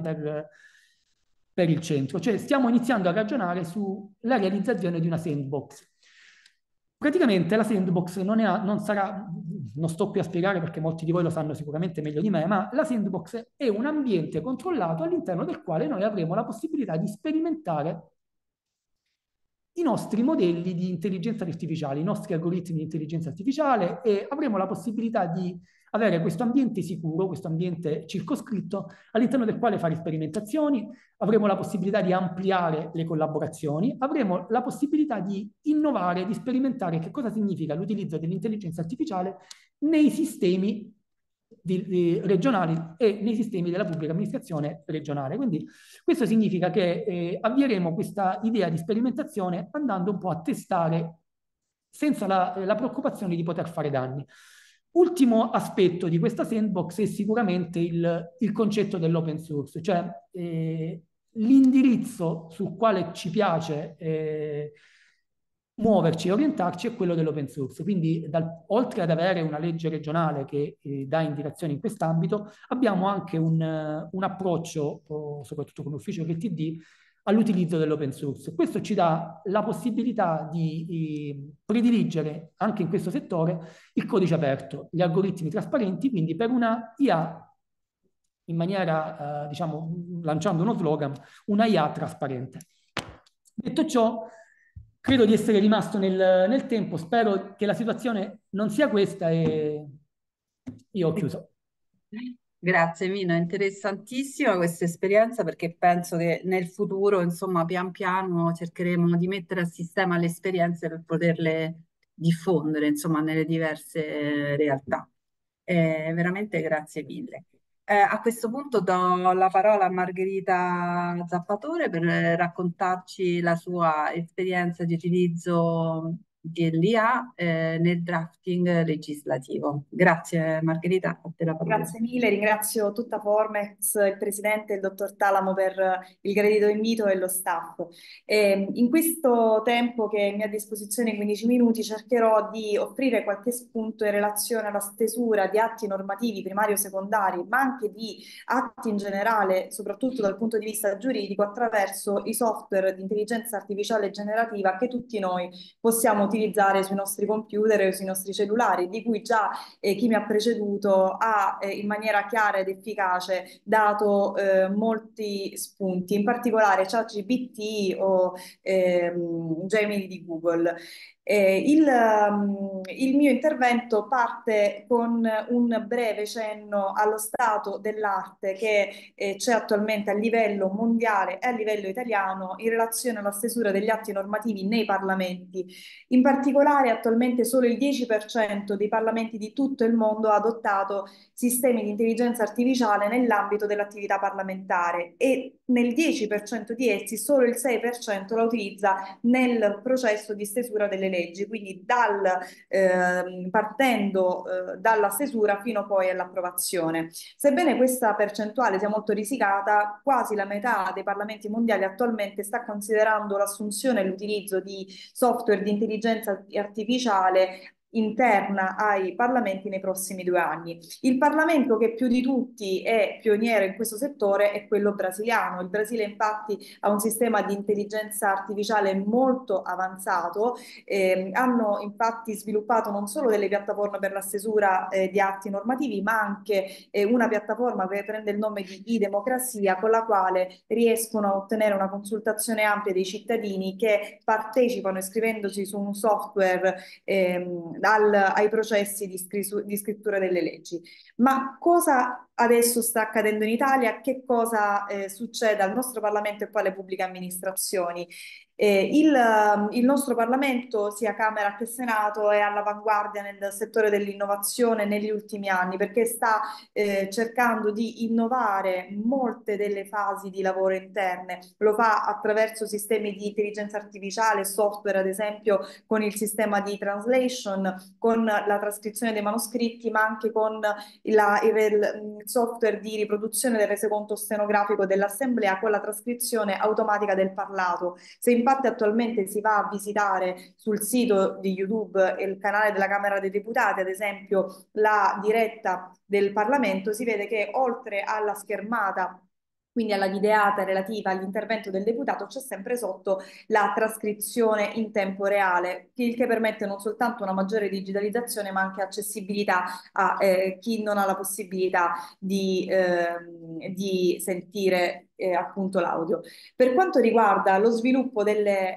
per il centro. Cioè stiamo iniziando a ragionare sulla realizzazione di una sandbox. Praticamente la sandbox non sarà, non sto qui a spiegare perché molti di voi lo sanno sicuramente meglio di me, ma la sandbox è un ambiente controllato all'interno del quale noi avremo la possibilità di sperimentare i nostri modelli di intelligenza artificiale, i nostri algoritmi di intelligenza artificiale, e avremo la possibilità di avere questo ambiente sicuro, questo ambiente circoscritto, all'interno del quale fare sperimentazioni, avremo la possibilità di ampliare le collaborazioni, avremo la possibilità di innovare, di sperimentare che cosa significa l'utilizzo dell'intelligenza artificiale nei sistemi regionali e nei sistemi della pubblica amministrazione regionale. Quindi questo significa che avvieremo questa idea di sperimentazione andando un po' a testare senza la preoccupazione di poter fare danni. Ultimo aspetto di questa sandbox è sicuramente il concetto dell'open source, cioè l'indirizzo sul quale ci piace muoverci e orientarci è quello dell'open source. Quindi, oltre ad avere una legge regionale che dà indicazioni in quest'ambito, abbiamo anche un approccio, soprattutto come ufficio RTD, all'utilizzo dell'open source. Questo ci dà la possibilità di prediligere anche in questo settore il codice aperto, gli algoritmi trasparenti, quindi per una IA, in maniera, diciamo, lanciando uno slogan, una IA trasparente. Detto ciò, credo di essere rimasto nel tempo, spero che la situazione non sia questa e io ho chiuso. Grazie Mina, interessantissima questa esperienza, perché penso che nel futuro, insomma, pian piano cercheremo di mettere a sistema le esperienze per poterle diffondere, insomma, nelle diverse realtà. Veramente grazie mille. A questo punto do la parola a Margherita Zappatore per raccontarci la sua esperienza di utilizzo dell'IA nel drafting legislativo. Grazie Margherita, a te la parola. Grazie mille, ringrazio tutta Formex, il presidente, il dottor Talamo per il gradito invito e lo staff. In questo tempo che mi ha a disposizione, 15 minuti, cercherò di offrire qualche spunto in relazione alla stesura di atti normativi primari o secondari, ma anche di atti in generale, soprattutto dal punto di vista giuridico, attraverso i software di intelligenza artificiale generativa che tutti noi possiamo utilizzare sui nostri computer o sui nostri cellulari, di cui già chi mi ha preceduto ha in maniera chiara ed efficace dato molti spunti, in particolare ChatGPT o Gemini di Google. Il mio intervento parte con un breve cenno allo stato dell'arte che c'è attualmente a livello mondiale e a livello italiano in relazione alla stesura degli atti normativi nei parlamenti. In particolare, attualmente solo il 10% dei parlamenti di tutto il mondo ha adottato sistemi di intelligenza artificiale nell'ambito dell'attività parlamentare e nel 10% di essi solo il 6% la utilizza nel processo di stesura delle leggi, quindi partendo dalla stesura fino poi all'approvazione. Sebbene questa percentuale sia molto risicata, quasi la metà dei parlamenti mondiali attualmente sta considerando l'assunzione e l'utilizzo di software di intelligenza artificiale interna ai parlamenti nei prossimi 2 anni. Il Parlamento che più di tutti è pioniere in questo settore è quello brasiliano. Il Brasile infatti ha un sistema di intelligenza artificiale molto avanzato, hanno infatti sviluppato non solo delle piattaforme per la stesura di atti normativi, ma anche una piattaforma che prende il nome di e-democrazia, con la quale riescono a ottenere una consultazione ampia dei cittadini che partecipano iscrivendosi su un software ai processi di scrittura delle leggi. Ma cosa adesso sta accadendo in Italia? Che cosa succede al nostro Parlamento e poi alle pubbliche amministrazioni? Il nostro Parlamento, sia Camera che Senato, è all'avanguardia nel settore dell'innovazione negli ultimi anni, perché sta cercando di innovare molte delle fasi di lavoro interne. Lo fa attraverso sistemi di intelligenza artificiale, software ad esempio con il sistema di translation, con la trascrizione dei manoscritti, ma anche con il software di riproduzione del resoconto stenografico dell'assemblea, con la trascrizione automatica del parlato. Se infatti attualmente si va a visitare sul sito di YouTube il canale della Camera dei Deputati, ad esempio la diretta del Parlamento, si vede che oltre alla schermata, quindi alla videata relativa all'intervento del deputato, c'è sempre sotto la trascrizione in tempo reale, il che permette non soltanto una maggiore digitalizzazione, ma anche accessibilità a chi non ha la possibilità di sentire appunto l'audio. Per quanto riguarda lo sviluppo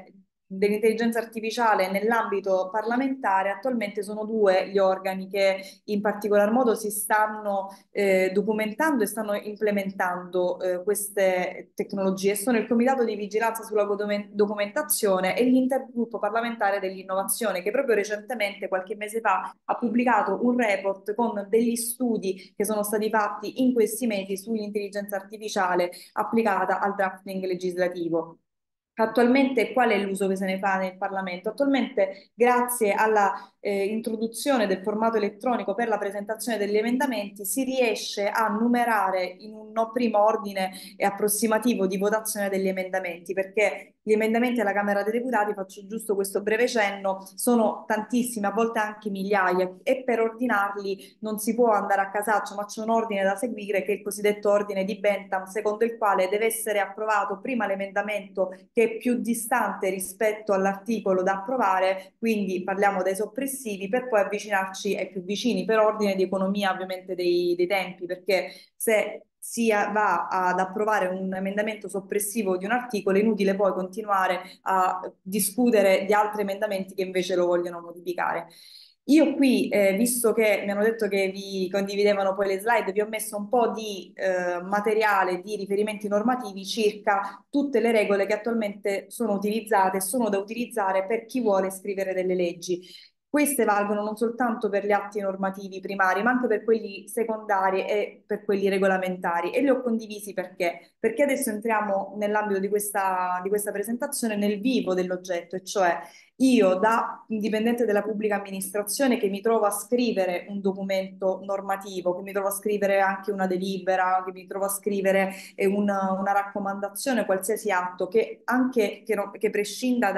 dell'intelligenza artificiale nell'ambito parlamentare, attualmente sono due gli organi che in particolar modo si stanno documentando e stanno implementando queste tecnologie. Sono il Comitato di Vigilanza sulla Documentazione e l'Intergruppo parlamentare dell'innovazione, che proprio recentemente, qualche mese fa, ha pubblicato un report con degli studi che sono stati fatti in questi mesi sull'intelligenza artificiale applicata al drafting legislativo. Attualmente qual è l'uso che se ne fa nel Parlamento? Attualmente, grazie alla introduzione del formato elettronico per la presentazione degli emendamenti, si riesce a numerare in un primo ordine approssimativo di votazione degli emendamenti, perché gli emendamenti alla Camera dei Deputati, faccio giusto questo breve cenno, sono tantissimi, a volte anche migliaia, e per ordinarli non si può andare a casaccio, ma c'è un ordine da seguire, che è il cosiddetto ordine di Bentham, secondo il quale deve essere approvato prima l'emendamento che è più distante rispetto all'articolo da approvare, quindi parliamo dei soppressivi, per poi avvicinarci ai più vicini, per ordine di economia ovviamente dei tempi, perché se si va ad approvare un emendamento soppressivo di un articolo, è inutile poi continuare a discutere di altri emendamenti che invece lo vogliono modificare. Io qui, visto che mi hanno detto che vi condividevano poi le slide, vi ho messo un po' di materiale, di riferimenti normativi circa tutte le regole che attualmente sono utilizzate e sono da utilizzare per chi vuole scrivere delle leggi. Queste valgono non soltanto per gli atti normativi primari, ma anche per quelli secondari e per quelli regolamentari. E li ho condivisi perché? Perché adesso entriamo nell'ambito di questa presentazione, nel vivo dell'oggetto, e cioè io, da dipendente della pubblica amministrazione, che mi trovo a scrivere un documento normativo, che mi trovo a scrivere anche una delibera, che mi trovo a scrivere una raccomandazione, qualsiasi atto, che anche che prescinda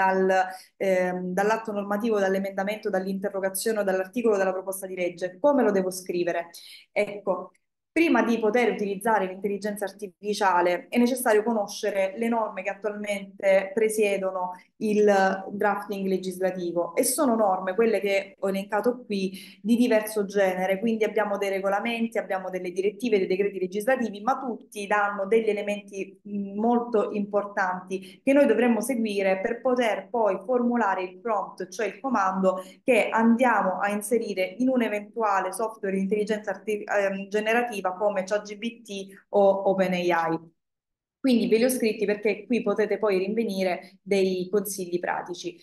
dall'atto normativo, dall'emendamento, dall'interrogazione o dall'articolo della proposta di legge, come lo devo scrivere? Ecco. Prima di poter utilizzare l'intelligenza artificiale è necessario conoscere le norme che attualmente presiedono il drafting legislativo, e sono norme, quelle che ho elencato qui, di diverso genere, quindi abbiamo dei regolamenti, abbiamo delle direttive, dei decreti legislativi, ma tutti danno degli elementi molto importanti che noi dovremmo seguire per poter poi formulare il prompt, cioè il comando che andiamo a inserire in un eventuale software di intelligenza generativa come ChatGPT o OpenAI. Quindi ve li ho scritti perché qui potete poi rinvenire dei consigli pratici.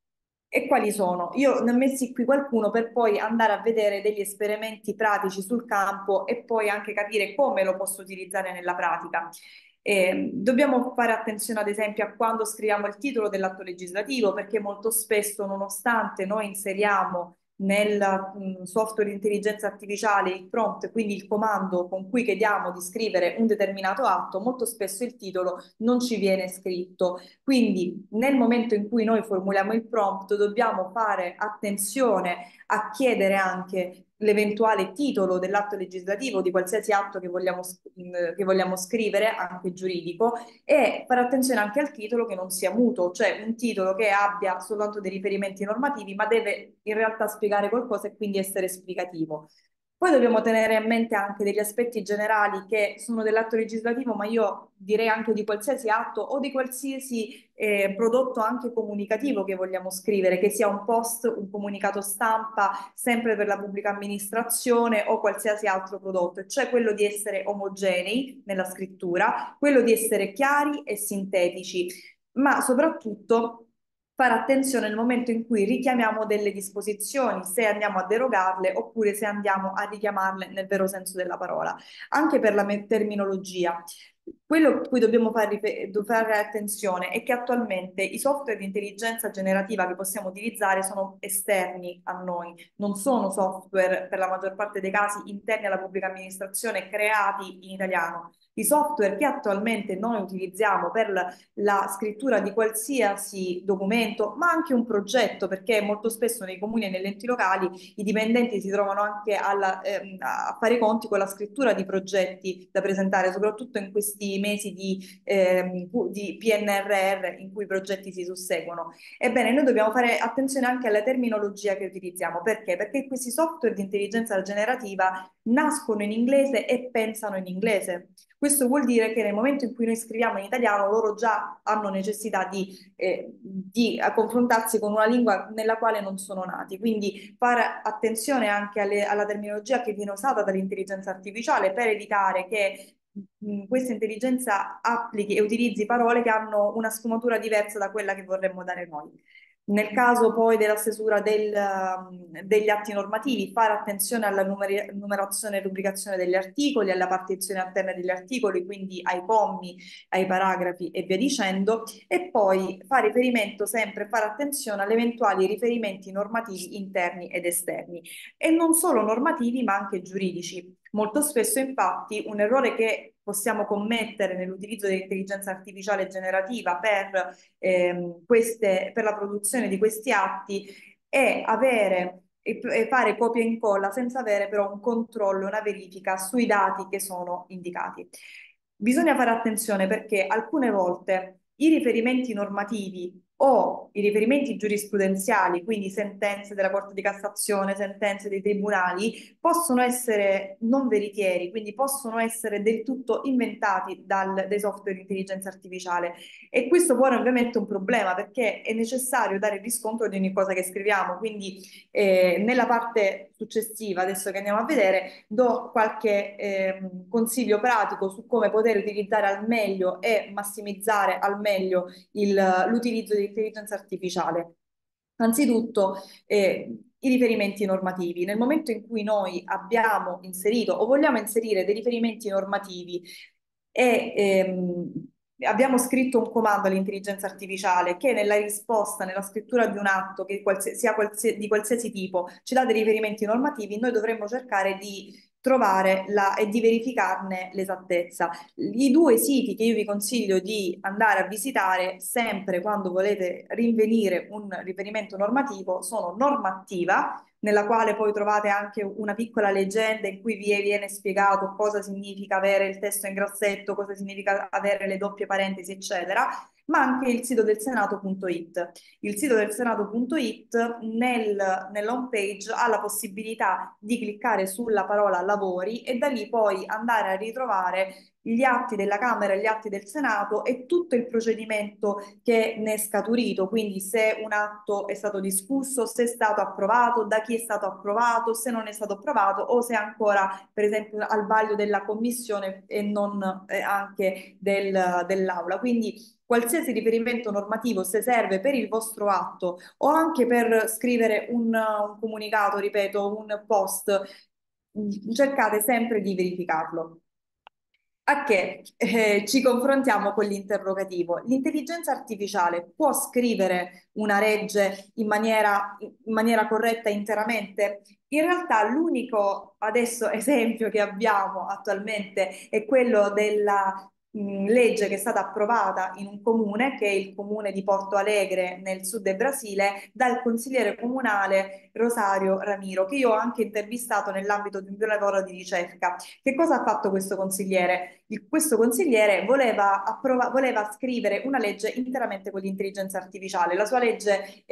E quali sono? Io ne ho messi qui qualcuno per poi andare a vedere degli esperimenti pratici sul campo e poi anche capire come lo posso utilizzare nella pratica. Dobbiamo fare attenzione ad esempio a quando scriviamo il titolo dell'atto legislativo, perché molto spesso, nonostante noi inseriamo nel software di intelligenza artificiale il prompt, quindi il comando con cui chiediamo di scrivere un determinato atto, molto spesso il titolo non ci viene scritto. Quindi nel momento in cui noi formuliamo il prompt dobbiamo fare attenzione a chiedere anche l'eventuale titolo dell'atto legislativo, di qualsiasi atto che vogliamo scrivere, anche giuridico, e fare attenzione anche al titolo che non sia muto, cioè un titolo che abbia soltanto dei riferimenti normativi, ma deve in realtà spiegare qualcosa e quindi essere esplicativo. Poi dobbiamo tenere a mente anche degli aspetti generali che sono dell'atto legislativo, ma io direi anche di qualsiasi atto o di qualsiasi prodotto anche comunicativo che vogliamo scrivere, che sia un post, un comunicato stampa, sempre per la pubblica amministrazione o qualsiasi altro prodotto, cioè quello di essere omogenei nella scrittura, quello di essere chiari e sintetici, ma soprattutto fare attenzione nel momento in cui richiamiamo delle disposizioni, se andiamo a derogarle oppure se andiamo a richiamarle nel vero senso della parola. Anche per la terminologia. Quello a cui dobbiamo fare attenzione è che attualmente i software di intelligenza generativa che possiamo utilizzare sono esterni a noi, non sono software per la maggior parte dei casi interni alla pubblica amministrazione creati in italiano. I software che attualmente noi utilizziamo per la scrittura di qualsiasi documento, ma anche un progetto, perché molto spesso nei comuni e negli enti locali i dipendenti si trovano anche a fare i conti con la scrittura di progetti da presentare, soprattutto in questi questi mesi di PNRR in cui i progetti si susseguono. Ebbene, noi dobbiamo fare attenzione anche alla terminologia che utilizziamo. Perché? Perché questi software di intelligenza generativa nascono in inglese e pensano in inglese. Questo vuol dire che nel momento in cui noi scriviamo in italiano, loro già hanno necessità di confrontarsi con una lingua nella quale non sono nati. Quindi fare attenzione anche alla terminologia che viene usata dall'intelligenza artificiale per evitare che questa intelligenza applichi e utilizzi parole che hanno una sfumatura diversa da quella che vorremmo dare noi. Nel caso poi della stesura degli atti normativi, fare attenzione alla numerazione e rubricazione degli articoli, alla partizione alterna degli articoli, quindi ai commi, ai paragrafi e via dicendo, e poi fare attenzione alle eventuali riferimenti normativi interni ed esterni, e non solo normativi ma anche giuridici. Molto spesso, infatti, un errore che possiamo commettere nell'utilizzo dell'intelligenza artificiale generativa per la produzione di questi atti è fare copia e incolla senza avere però un controllo, una verifica sui dati che sono indicati. Bisogna fare attenzione perché alcune volte i riferimenti normativi o i riferimenti giurisprudenziali, quindi sentenze della Corte di Cassazione, sentenze dei tribunali, possono essere non veritieri, quindi possono essere del tutto inventati dai software di intelligenza artificiale, e questo pone ovviamente un problema perché è necessario dare riscontro di ogni cosa che scriviamo. Quindi nella parte successiva, adesso che andiamo a vedere, do qualche consiglio pratico su come poter utilizzare al meglio e massimizzare al meglio l'utilizzo di intelligenza artificiale. Anzitutto, i riferimenti normativi. Nel momento in cui noi abbiamo inserito o vogliamo inserire dei riferimenti normativi e abbiamo scritto un comando all'intelligenza artificiale che nella risposta, nella scrittura di un atto, che sia di qualsiasi tipo, ci dà dei riferimenti normativi, noi dovremmo cercare di trovare e di verificarne l'esattezza. I due siti che io vi consiglio di andare a visitare sempre quando volete rinvenire un riferimento normativo sono Normattiva, nella quale poi trovate anche una piccola leggenda in cui vi viene spiegato cosa significa avere il testo in grassetto, cosa significa avere le doppie parentesi, eccetera, ma anche il sito del Senato.it. Il sito del Senato.it nella home page ha la possibilità di cliccare sulla parola lavori e da lì poi andare a ritrovare gli atti della Camera e gli atti del Senato e tutto il procedimento che ne è scaturito, quindi se un atto è stato discusso, se è stato approvato, da chi è stato approvato, se non è stato approvato o se è ancora per esempio al vaglio della Commissione e non anche dell'Aula. Quindi qualsiasi riferimento normativo, se serve per il vostro atto o anche per scrivere un comunicato, ripeto, un post, cercate sempre di verificarlo. A che ci confrontiamo con l'interrogativo. L'intelligenza artificiale può scrivere una legge in maniera corretta interamente? In realtà l'unico adesso esempio che abbiamo attualmente è quello della legge che è stata approvata in un comune, che è il comune di Porto Alegre nel sud del Brasile, dal consigliere comunale Rosario Ramiro, che io ho anche intervistato nell'ambito di un mio lavoro di ricerca. Che cosa ha fatto questo consigliere? Questo consigliere voleva scrivere una legge interamente con l'intelligenza artificiale. La sua legge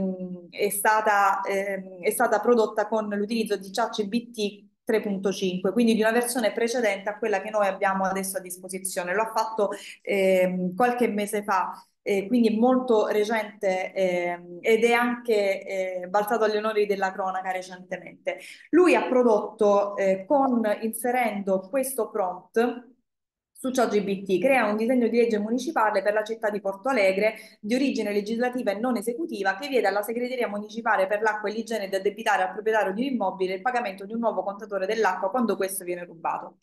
è stata prodotta con l'utilizzo di ChatGPT 3.5, quindi di una versione precedente a quella che noi abbiamo adesso a disposizione. Lo ha fatto qualche mese fa, quindi molto recente, ed è anche balzato agli onori della cronaca recentemente. Lui ha prodotto, inserendo questo prompt su ChatGPT, crea un disegno di legge municipale per la città di Porto Alegre di origine legislativa e non esecutiva, che vieta alla segreteria municipale per l'acqua e l'igiene di addebitare al proprietario di un immobile il pagamento di un nuovo contatore dell'acqua quando questo viene rubato.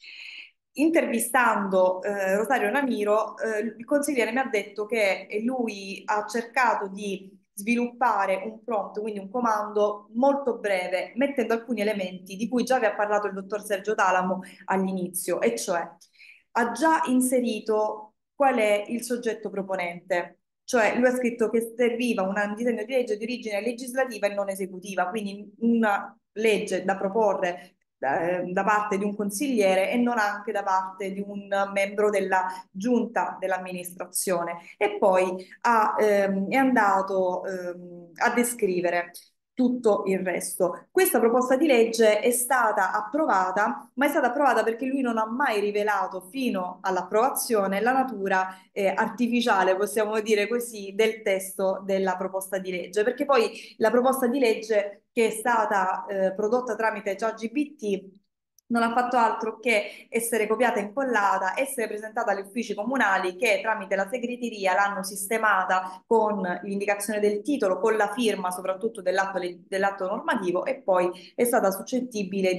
Intervistando Rosario Ramiro, il consigliere mi ha detto che lui ha cercato di sviluppare un prompt, quindi un comando molto breve, mettendo alcuni elementi di cui già vi ha parlato il dottor Sergio Talamo all'inizio, e cioè ha già inserito qual è il soggetto proponente. Cioè lui ha scritto che serviva un disegno di legge di origine legislativa e non esecutiva, quindi una legge da proporre da parte di un consigliere e non anche da parte di un membro della giunta dell'amministrazione. E poi è andato a descrivere tutto il resto. Questa proposta di legge è stata approvata, ma è stata approvata perché lui non ha mai rivelato fino all'approvazione la natura artificiale, possiamo dire così, del testo della proposta di legge, perché poi la proposta di legge che è stata prodotta tramite ChatGPT non ha fatto altro che essere copiata e incollata, essere presentata agli uffici comunali che tramite la segreteria l'hanno sistemata con l'indicazione del titolo, con la firma soprattutto dell'atto normativo, e poi è stata suscettibile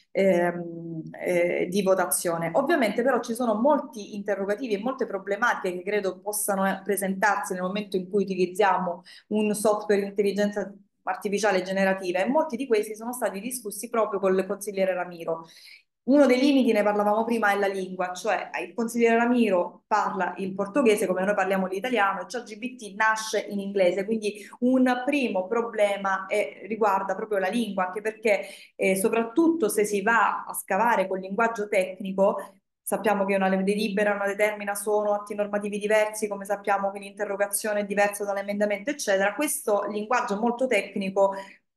di votazione. Ovviamente però ci sono molti interrogativi e molte problematiche che credo possano presentarsi nel momento in cui utilizziamo un software di intelligenza artificiale generativa, e molti di questi sono stati discussi proprio con il consigliere Ramiro. Uno dei limiti, ne parlavamo prima, è la lingua, cioè il consigliere Ramiro parla il portoghese come noi parliamo l'italiano, e ChatGPT nasce in inglese, quindi un primo problema riguarda proprio la lingua, anche perché soprattutto se si va a scavare col linguaggio tecnico. Sappiamo che una delibera, una determina sono atti normativi diversi, come sappiamo che l'interrogazione è diversa dall'emendamento, eccetera. Questo linguaggio molto tecnico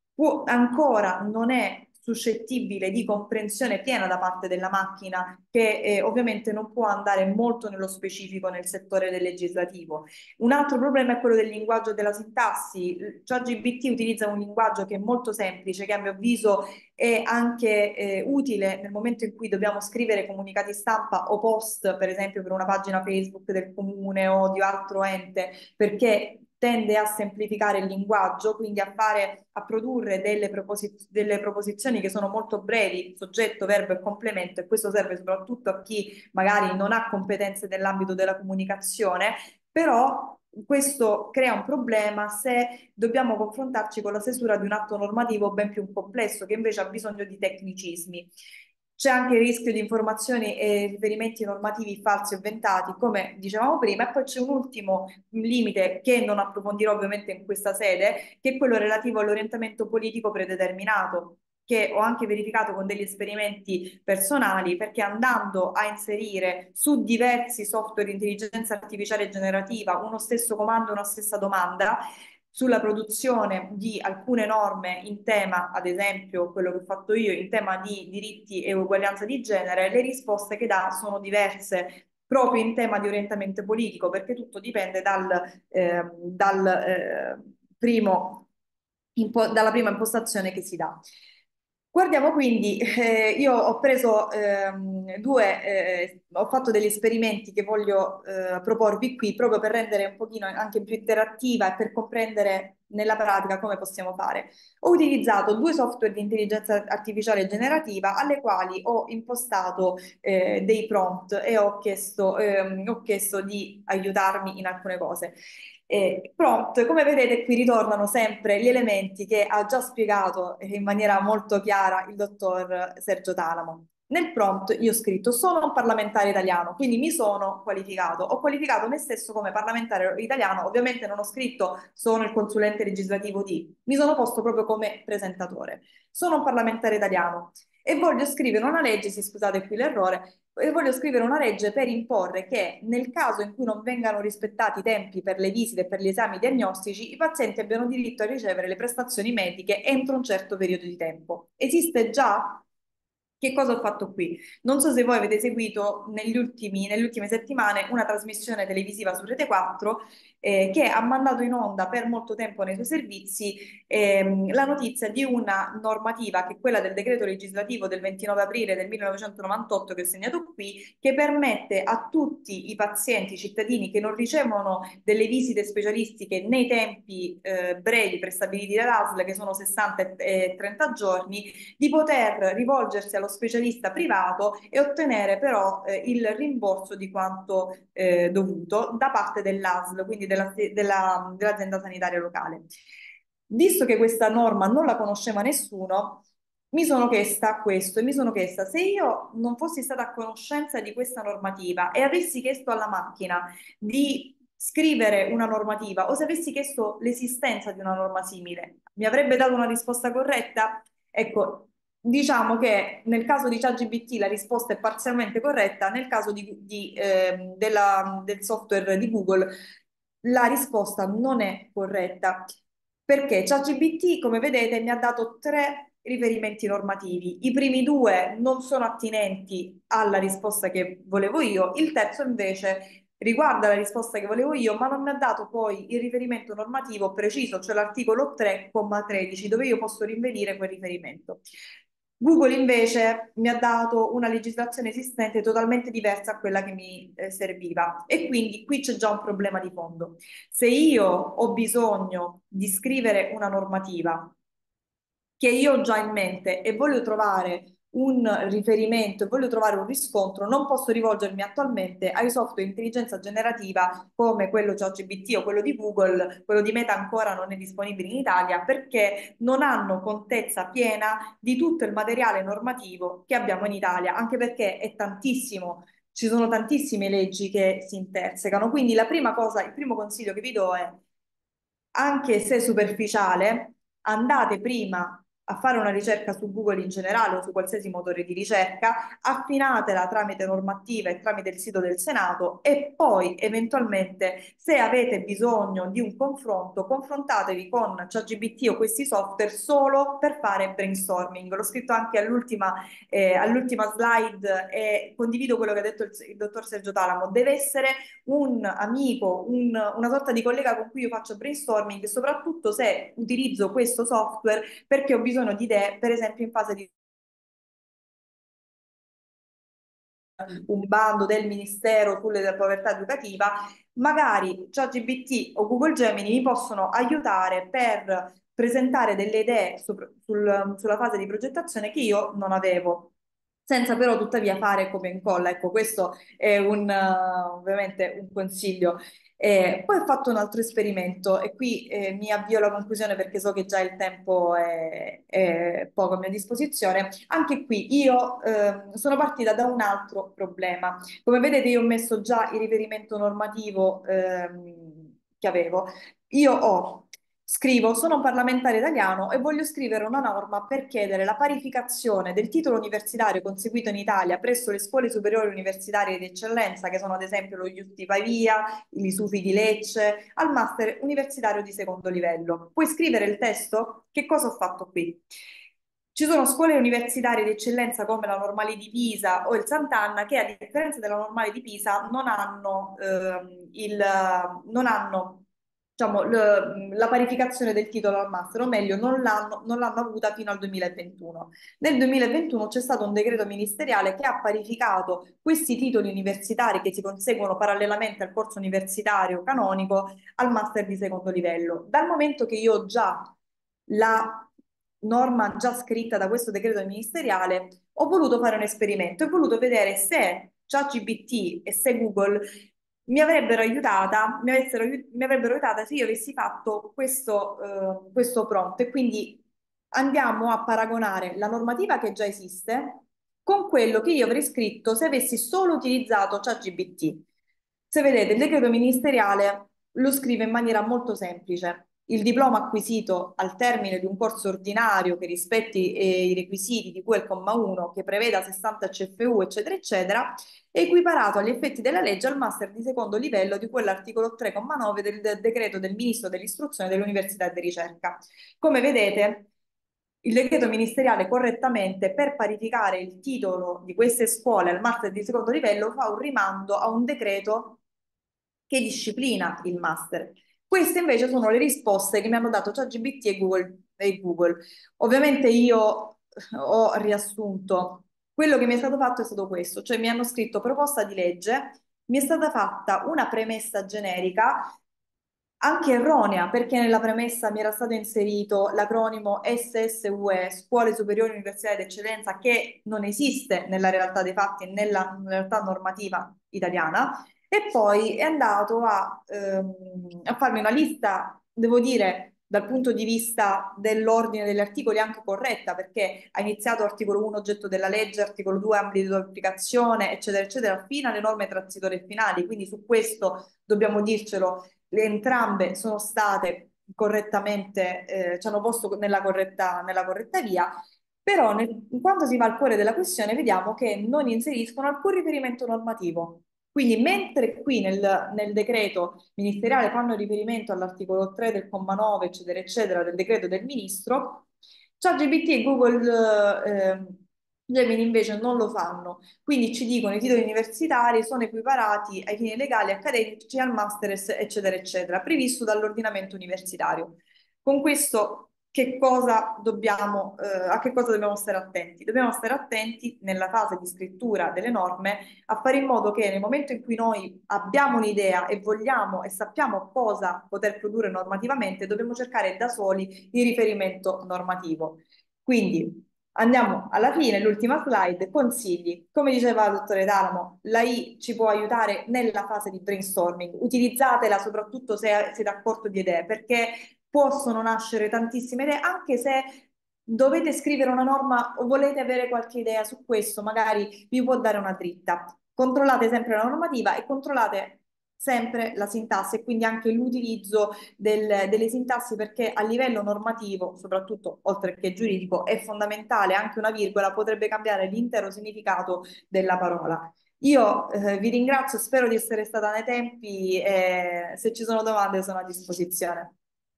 ancora non è suscettibile di comprensione piena da parte della macchina, che ovviamente non può andare molto nello specifico nel settore del legislativo. Un altro problema è quello del linguaggio della sintassi. ChatGPT utilizza un linguaggio che è molto semplice, che a mio avviso è anche utile nel momento in cui dobbiamo scrivere comunicati stampa o post, per esempio per una pagina Facebook del comune o di altro ente, perché tende a semplificare il linguaggio, quindi a produrre delle proposizioni che sono molto brevi, soggetto, verbo e complemento, e questo serve soprattutto a chi magari non ha competenze nell'ambito della comunicazione, però questo crea un problema se dobbiamo confrontarci con la stesura di un atto normativo ben più complesso, che invece ha bisogno di tecnicismi. C'è anche il rischio di informazioni e riferimenti normativi falsi o inventati, come dicevamo prima, e poi c'è un ultimo limite che non approfondirò ovviamente in questa sede, che è quello relativo all'orientamento politico predeterminato, che ho anche verificato con degli esperimenti personali, perché andando a inserire su diversi software di intelligenza artificiale generativa uno stesso comando, una stessa domanda, sulla produzione di alcune norme in tema, ad esempio quello che ho fatto io, in tema di diritti e uguaglianza di genere, le risposte che dà sono diverse proprio in tema di orientamento politico, perché tutto dipende dalla prima impostazione che si dà. Guardiamo quindi, io ho preso ho fatto degli esperimenti che voglio proporvi qui proprio per rendere un pochino anche più interattiva e per comprendere nella pratica come possiamo fare. Ho utilizzato due software di intelligenza artificiale generativa alle quali ho impostato dei prompt e ho chiesto di aiutarmi in alcune cose. Prompt, come vedete qui ritornano sempre gli elementi che ha già spiegato in maniera molto chiara il dottor Sergio Talamo. Nel prompt io ho scritto sono un parlamentare italiano, quindi mi sono qualificato. Ho qualificato me stesso come parlamentare italiano, ovviamente non ho scritto sono il consulente legislativo di, mi sono posto proprio come presentatore. Sono un parlamentare italiano e voglio scrivere una legge, sì, scusate qui l'errore, e voglio scrivere una legge per imporre che nel caso in cui non vengano rispettati i tempi per le visite e per gli esami diagnostici, i pazienti abbiano diritto a ricevere le prestazioni mediche entro un certo periodo di tempo. Esiste già? Che cosa ho fatto qui? Non so se voi avete seguito nelle ultime settimane una trasmissione televisiva su Rete 4 che ha mandato in onda per molto tempo nei suoi servizi la notizia di una normativa, che è quella del decreto legislativo del 29 aprile del 1998 che ho segnato qui, che permette a tutti i pazienti, i cittadini che non ricevono delle visite specialistiche nei tempi brevi prestabiliti dall'ASL, che sono 60 e 30 giorni, di poter rivolgersi allo specialista privato e ottenere però il rimborso di quanto dovuto da parte dell'ASL, quindi dell'azienda sanitaria locale. Visto che questa norma non la conosceva nessuno, mi sono chiesta questo e mi sono chiesta se io non fossi stata a conoscenza di questa normativa e avessi chiesto alla macchina di scrivere una normativa, o se avessi chiesto l'esistenza di una norma simile, mi avrebbe dato una risposta corretta? Ecco, diciamo che nel caso di ChatGPT la risposta è parzialmente corretta, nel caso del software di Google la risposta non è corretta, perché ChatGPT, come vedete, mi ha dato 3 riferimenti normativi. I primi 2 non sono attinenti alla risposta che volevo io, il terzo invece riguarda la risposta che volevo io, ma non mi ha dato poi il riferimento normativo preciso, cioè l'articolo 3,13, dove io posso rinvenire quel riferimento. Google invece mi ha dato una legislazione esistente totalmente diversa a quella che mi serviva, e quindi qui c'è già un problema di fondo. Se io ho bisogno di scrivere una normativa che io ho già in mente e voglio trovare un riferimento e voglio trovare un riscontro, non posso rivolgermi attualmente ai software di intelligenza generativa come quello ChatGPT o quello di Google. Quello di Meta ancora non è disponibile in Italia perché non hanno contezza piena di tutto il materiale normativo che abbiamo in Italia, anche perché è tantissimo. Ci sono tantissime leggi che si intersecano, quindi la prima cosa, il primo consiglio che vi do è, anche se superficiale, andate prima a fare una ricerca su Google in generale o su qualsiasi motore di ricerca, affinatela tramite normativa e tramite il sito del Senato, e poi eventualmente, se avete bisogno di un confronto, confrontatevi con ChatGPT o questi software solo per fare brainstorming. L'ho scritto anche all'ultima slide, e condivido quello che ha detto il dottor Sergio Talamo. Deve essere un amico, una sorta di collega con cui io faccio brainstorming, soprattutto se utilizzo questo software perché ho bisogno di idee, per esempio in fase di un bando del Ministero sulla povertà educativa. Magari ChatGPT o Google Gemini mi possono aiutare per presentare delle idee sulla fase di progettazione che io non avevo, senza però tuttavia fare copia e incolla. Ecco, questo è ovviamente un consiglio. Poi ho fatto un altro esperimento, e qui mi avvio alla conclusione perché so che già il tempo è poco a mia disposizione. Anche qui io sono partita da un altro problema. Come vedete, io ho messo già il riferimento normativo che avevo. Scrivo: sono un parlamentare italiano e voglio scrivere una norma per chiedere la parificazione del titolo universitario conseguito in Italia presso le scuole superiori universitarie di eccellenza, che sono ad esempio lo IUT di Pavia, l'ISUFI di Lecce, al master universitario di secondo livello. Puoi scrivere il testo? Che cosa ho fatto qui? Ci sono scuole universitarie di eccellenza come la Normale di Pisa o il Sant'Anna che, a differenza della Normale di Pisa, non hanno, diciamo, la parificazione del titolo al master, o meglio, non l'hanno avuta fino al 2021. Nel 2021 c'è stato un decreto ministeriale che ha parificato questi titoli universitari, che si conseguono parallelamente al corso universitario canonico, al master di secondo livello. Dal momento che io ho già la norma già scritta da questo decreto ministeriale, ho voluto fare un esperimento, ho voluto vedere se ChatGPT e se Google mi avrebbero aiutata se io avessi fatto questo prompt. E quindi andiamo a paragonare la normativa che già esiste con quello che io avrei scritto se avessi solo utilizzato ChatGPT. Se vedete, il decreto ministeriale lo scrive in maniera molto semplice. Il diploma acquisito al termine di un corso ordinario che rispetti i requisiti di cui è il comma 1, che preveda 60 CFU, eccetera, eccetera, è equiparato agli effetti della legge al master di secondo livello di quell'articolo 3,9 del decreto del Ministro dell'Istruzione, dell'Università e della Ricerca. Come vedete, il decreto ministeriale correttamente, per parificare il titolo di queste scuole al master di secondo livello, fa un rimando a un decreto che disciplina il master. Queste invece sono le risposte che mi hanno dato ChatGPT e Google. Ovviamente io ho riassunto. Quello che mi è stato fatto è stato questo, cioè mi hanno scritto proposta di legge, mi è stata fatta una premessa generica, anche erronea, perché nella premessa mi era stato inserito l'acronimo SSUE, Scuole Superiori Universitarie d'Eccellenza, che non esiste nella realtà dei fatti e nella realtà normativa italiana. E poi è andato a farmi una lista, devo dire, dal punto di vista dell'ordine degli articoli anche corretta, perché ha iniziato articolo 1 oggetto della legge, articolo 2 ambito di applicazione, eccetera, eccetera, fino alle norme transitorie e finali. Quindi su questo dobbiamo dircelo, entrambe sono state correttamente, ci hanno posto nella corretta via. Però quando si va al cuore della questione vediamo che non inseriscono alcun riferimento normativo. Quindi mentre qui nel decreto ministeriale fanno riferimento all'articolo 3 del comma 9, eccetera, eccetera, del decreto del ministro, ChatGPT e Google Gemini invece non lo fanno. Quindi ci dicono i titoli universitari sono equiparati ai fini legali, accademici, al master, eccetera, eccetera, previsto dall'ordinamento universitario. Con questo a che cosa dobbiamo stare attenti? Dobbiamo stare attenti nella fase di scrittura delle norme a fare in modo che nel momento in cui noi abbiamo un'idea e vogliamo e sappiamo cosa poter produrre normativamente, dobbiamo cercare da soli il riferimento normativo. Quindi andiamo alla fine, l'ultima slide, consigli. Come diceva il dottore Talamo, la I ci può aiutare nella fase di brainstorming. Utilizzatela soprattutto se siete a corto di idee, perché possono nascere tantissime idee, anche se dovete scrivere una norma o volete avere qualche idea su questo, magari vi può dare una dritta. Controllate sempre la normativa e controllate sempre la sintassi e quindi anche l'utilizzo delle sintassi, perché a livello normativo, soprattutto oltre che giuridico, è fondamentale, anche una virgola potrebbe cambiare l'intero significato della parola. Io vi ringrazio, spero di essere stata nei tempi e se ci sono domande sono a disposizione.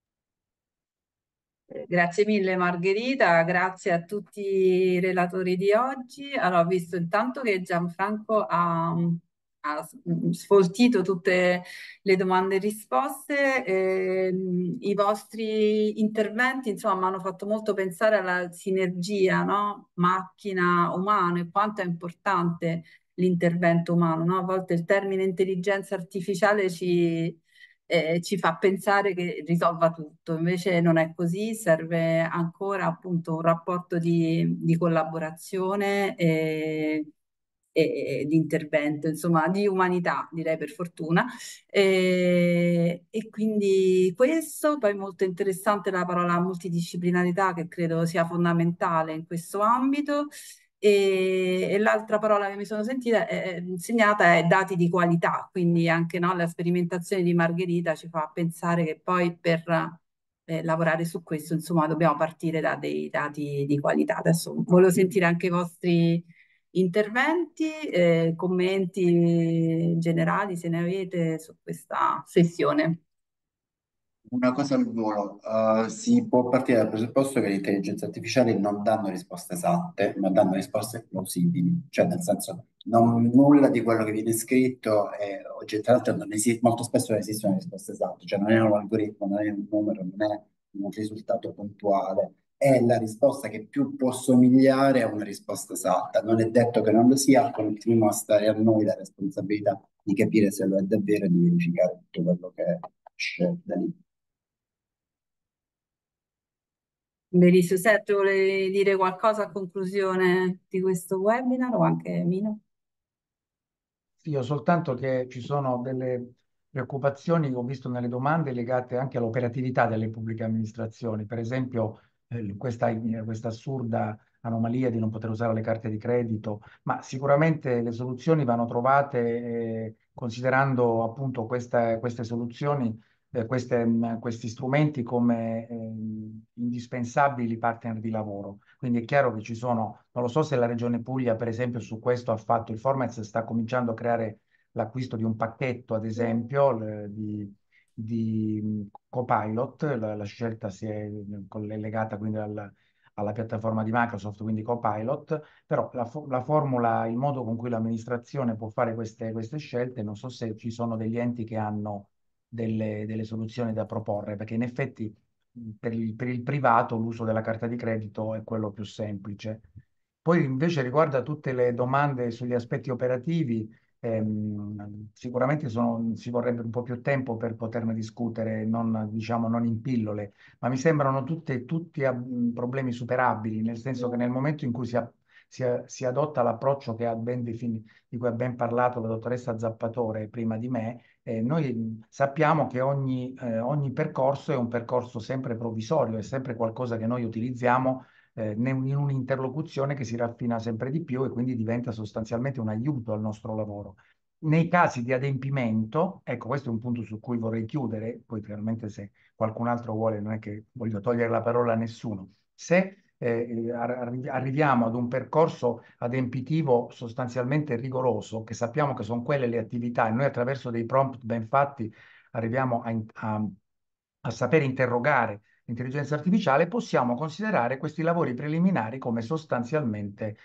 Grazie mille Margherita, grazie a tutti i relatori di oggi. Allora, ho visto intanto che Gianfranco ha sfoltito tutte le domande e risposte. I vostri interventi, insomma, mi hanno fatto molto pensare alla sinergia, no? Macchina-umano e quanto è importante l'intervento umano, no? A volte il termine intelligenza artificiale ci fa pensare che risolva tutto, invece non è così, serve ancora appunto un rapporto di collaborazione e di intervento, insomma, di umanità, direi per fortuna. E quindi questo, poi molto interessante la parola multidisciplinarità che credo sia fondamentale in questo ambito. E l'altra parola che mi sono sentita insegnata è dati di qualità, quindi anche no, la sperimentazione di Margherita ci fa pensare che poi per lavorare su questo, insomma, dobbiamo partire da dei dati di qualità. Adesso volevo sentire anche i vostri interventi, commenti generali, se ne avete su questa sessione. Una cosa al volo, si può partire dal presupposto che le intelligenze artificiali non danno risposte esatte, ma danno risposte plausibili, cioè nel senso nulla di quello che viene scritto è oggettivamente non esiste, molto spesso non esistono risposte esatte, cioè non è un algoritmo, non è un numero, non è un risultato puntuale, è la risposta che più può somigliare a una risposta esatta. Non è detto che non lo sia, continuiamo a stare a noi la responsabilità di capire se lo è davvero e di verificare tutto quello che esce da lì. Benissimo, Sergio, volevi dire qualcosa a conclusione di questo webinar o anche Mino? Sì, io soltanto che ci sono delle preoccupazioni che ho visto nelle domande legate anche all'operatività delle pubbliche amministrazioni. Per esempio, questa assurda anomalia di non poter usare le carte di credito, ma sicuramente le soluzioni vanno trovate considerando appunto queste soluzioni, questi strumenti come indispensabili partner di lavoro. Quindi è chiaro che ci sono, non lo so se la Regione Puglia, per esempio, su questo ha fatto, il Formez sta cominciando a creare l'acquisto di un pacchetto, ad esempio, di Copilot, la scelta è legata quindi alla piattaforma di Microsoft, quindi Copilot, però la formula, il modo con cui l'amministrazione può fare queste scelte, non so se ci sono degli enti che hanno delle soluzioni da proporre, perché in effetti per il privato l'uso della carta di credito è quello più semplice. Poi invece riguardo a tutte le domande sugli aspetti operativi, sicuramente ci vorrebbe un po' più tempo per poterne discutere, non, diciamo, non in pillole, ma mi sembrano tutti problemi superabili, nel senso che nel momento in cui si adotta l'approccio di cui ha ben parlato la dottoressa Zappatore prima di me, noi sappiamo che ogni percorso è un percorso sempre provvisorio, è sempre qualcosa che noi utilizziamo in un'interlocuzione che si raffina sempre di più e quindi diventa sostanzialmente un aiuto al nostro lavoro. Nei casi di adempimento, ecco, questo è un punto su cui vorrei chiudere, poi chiaramente se qualcun altro vuole, non è che voglio togliere la parola a nessuno. Se arriviamo ad un percorso adempitivo sostanzialmente rigoroso, che sappiamo che sono quelle le attività, e noi attraverso dei prompt ben fatti arriviamo a saper interrogare l'intelligenza artificiale, possiamo considerare questi lavori preliminari come sostanzialmente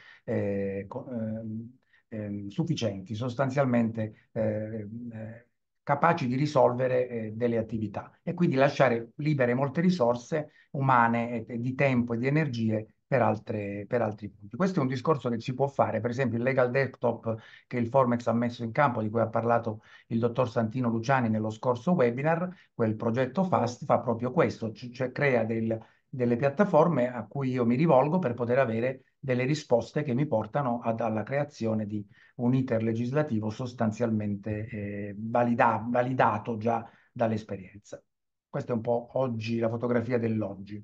sufficienti, sostanzialmente capaci di risolvere delle attività e quindi lasciare libere molte risorse umane e di tempo e di energie per altri punti. Questo è un discorso che si può fare, per esempio il Legal Desktop che il Formex ha messo in campo, di cui ha parlato il dottor Santino Luciani nello scorso webinar. Quel progetto FAST fa proprio questo, cioè crea delle piattaforme a cui io mi rivolgo per poter avere delle risposte che mi portano alla creazione di un iter legislativo sostanzialmente validato già dall'esperienza. Questa è un po' oggi la fotografia dell'oggi.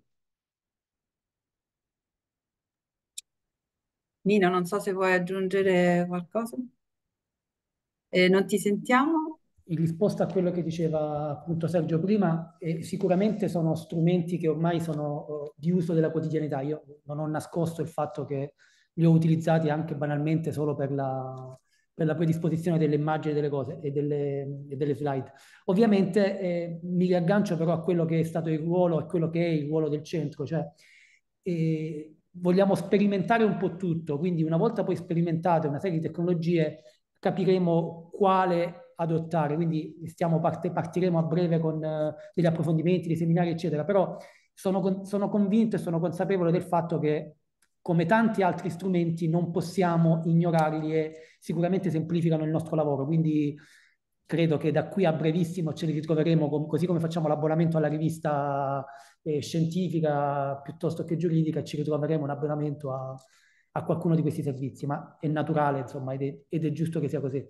Nino, non so se vuoi aggiungere qualcosa. Non ti sentiamo? In risposta a quello che diceva appunto Sergio prima, sicuramente sono strumenti che ormai sono di uso della quotidianità. Io non ho nascosto il fatto che li ho utilizzati anche banalmente solo per la predisposizione delle immagini delle cose e delle slide. Ovviamente mi riaggancio però a quello che è stato il ruolo e quello che è il ruolo del centro, cioè vogliamo sperimentare un po' tutto, quindi una volta poi sperimentate una serie di tecnologie capiremo quale adottare, quindi partiremo a breve con degli approfondimenti, dei seminari, eccetera, però sono convinto e sono consapevole del fatto che come tanti altri strumenti non possiamo ignorarli e sicuramente semplificano il nostro lavoro, quindi credo che da qui a brevissimo ce li ritroveremo, così come facciamo l'abbonamento alla rivista scientifica piuttosto che giuridica, ci ritroveremo un abbonamento a qualcuno di questi servizi, ma è naturale, insomma, ed è giusto che sia così.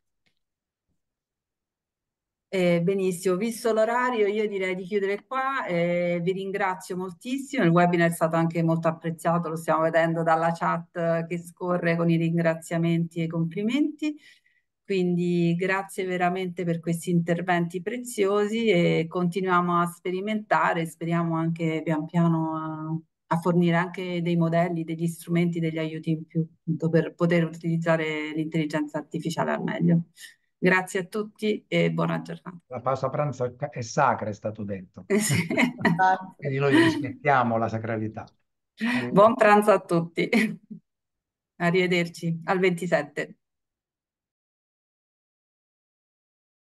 Benissimo, visto l'orario io direi di chiudere qua, vi ringrazio moltissimo, il webinar è stato anche molto apprezzato, lo stiamo vedendo dalla chat che scorre con i ringraziamenti e i complimenti, quindi grazie veramente per questi interventi preziosi e continuiamo a sperimentare, speriamo anche pian piano a fornire anche dei modelli, degli strumenti, degli aiuti in più, appunto, per poter utilizzare l'intelligenza artificiale al meglio. Grazie a tutti e buona giornata. La pausa pranzo è sacra, è stato detto. Sì. Quindi noi rispettiamo la sacralità. Buon pranzo a tutti. Arrivederci al 27.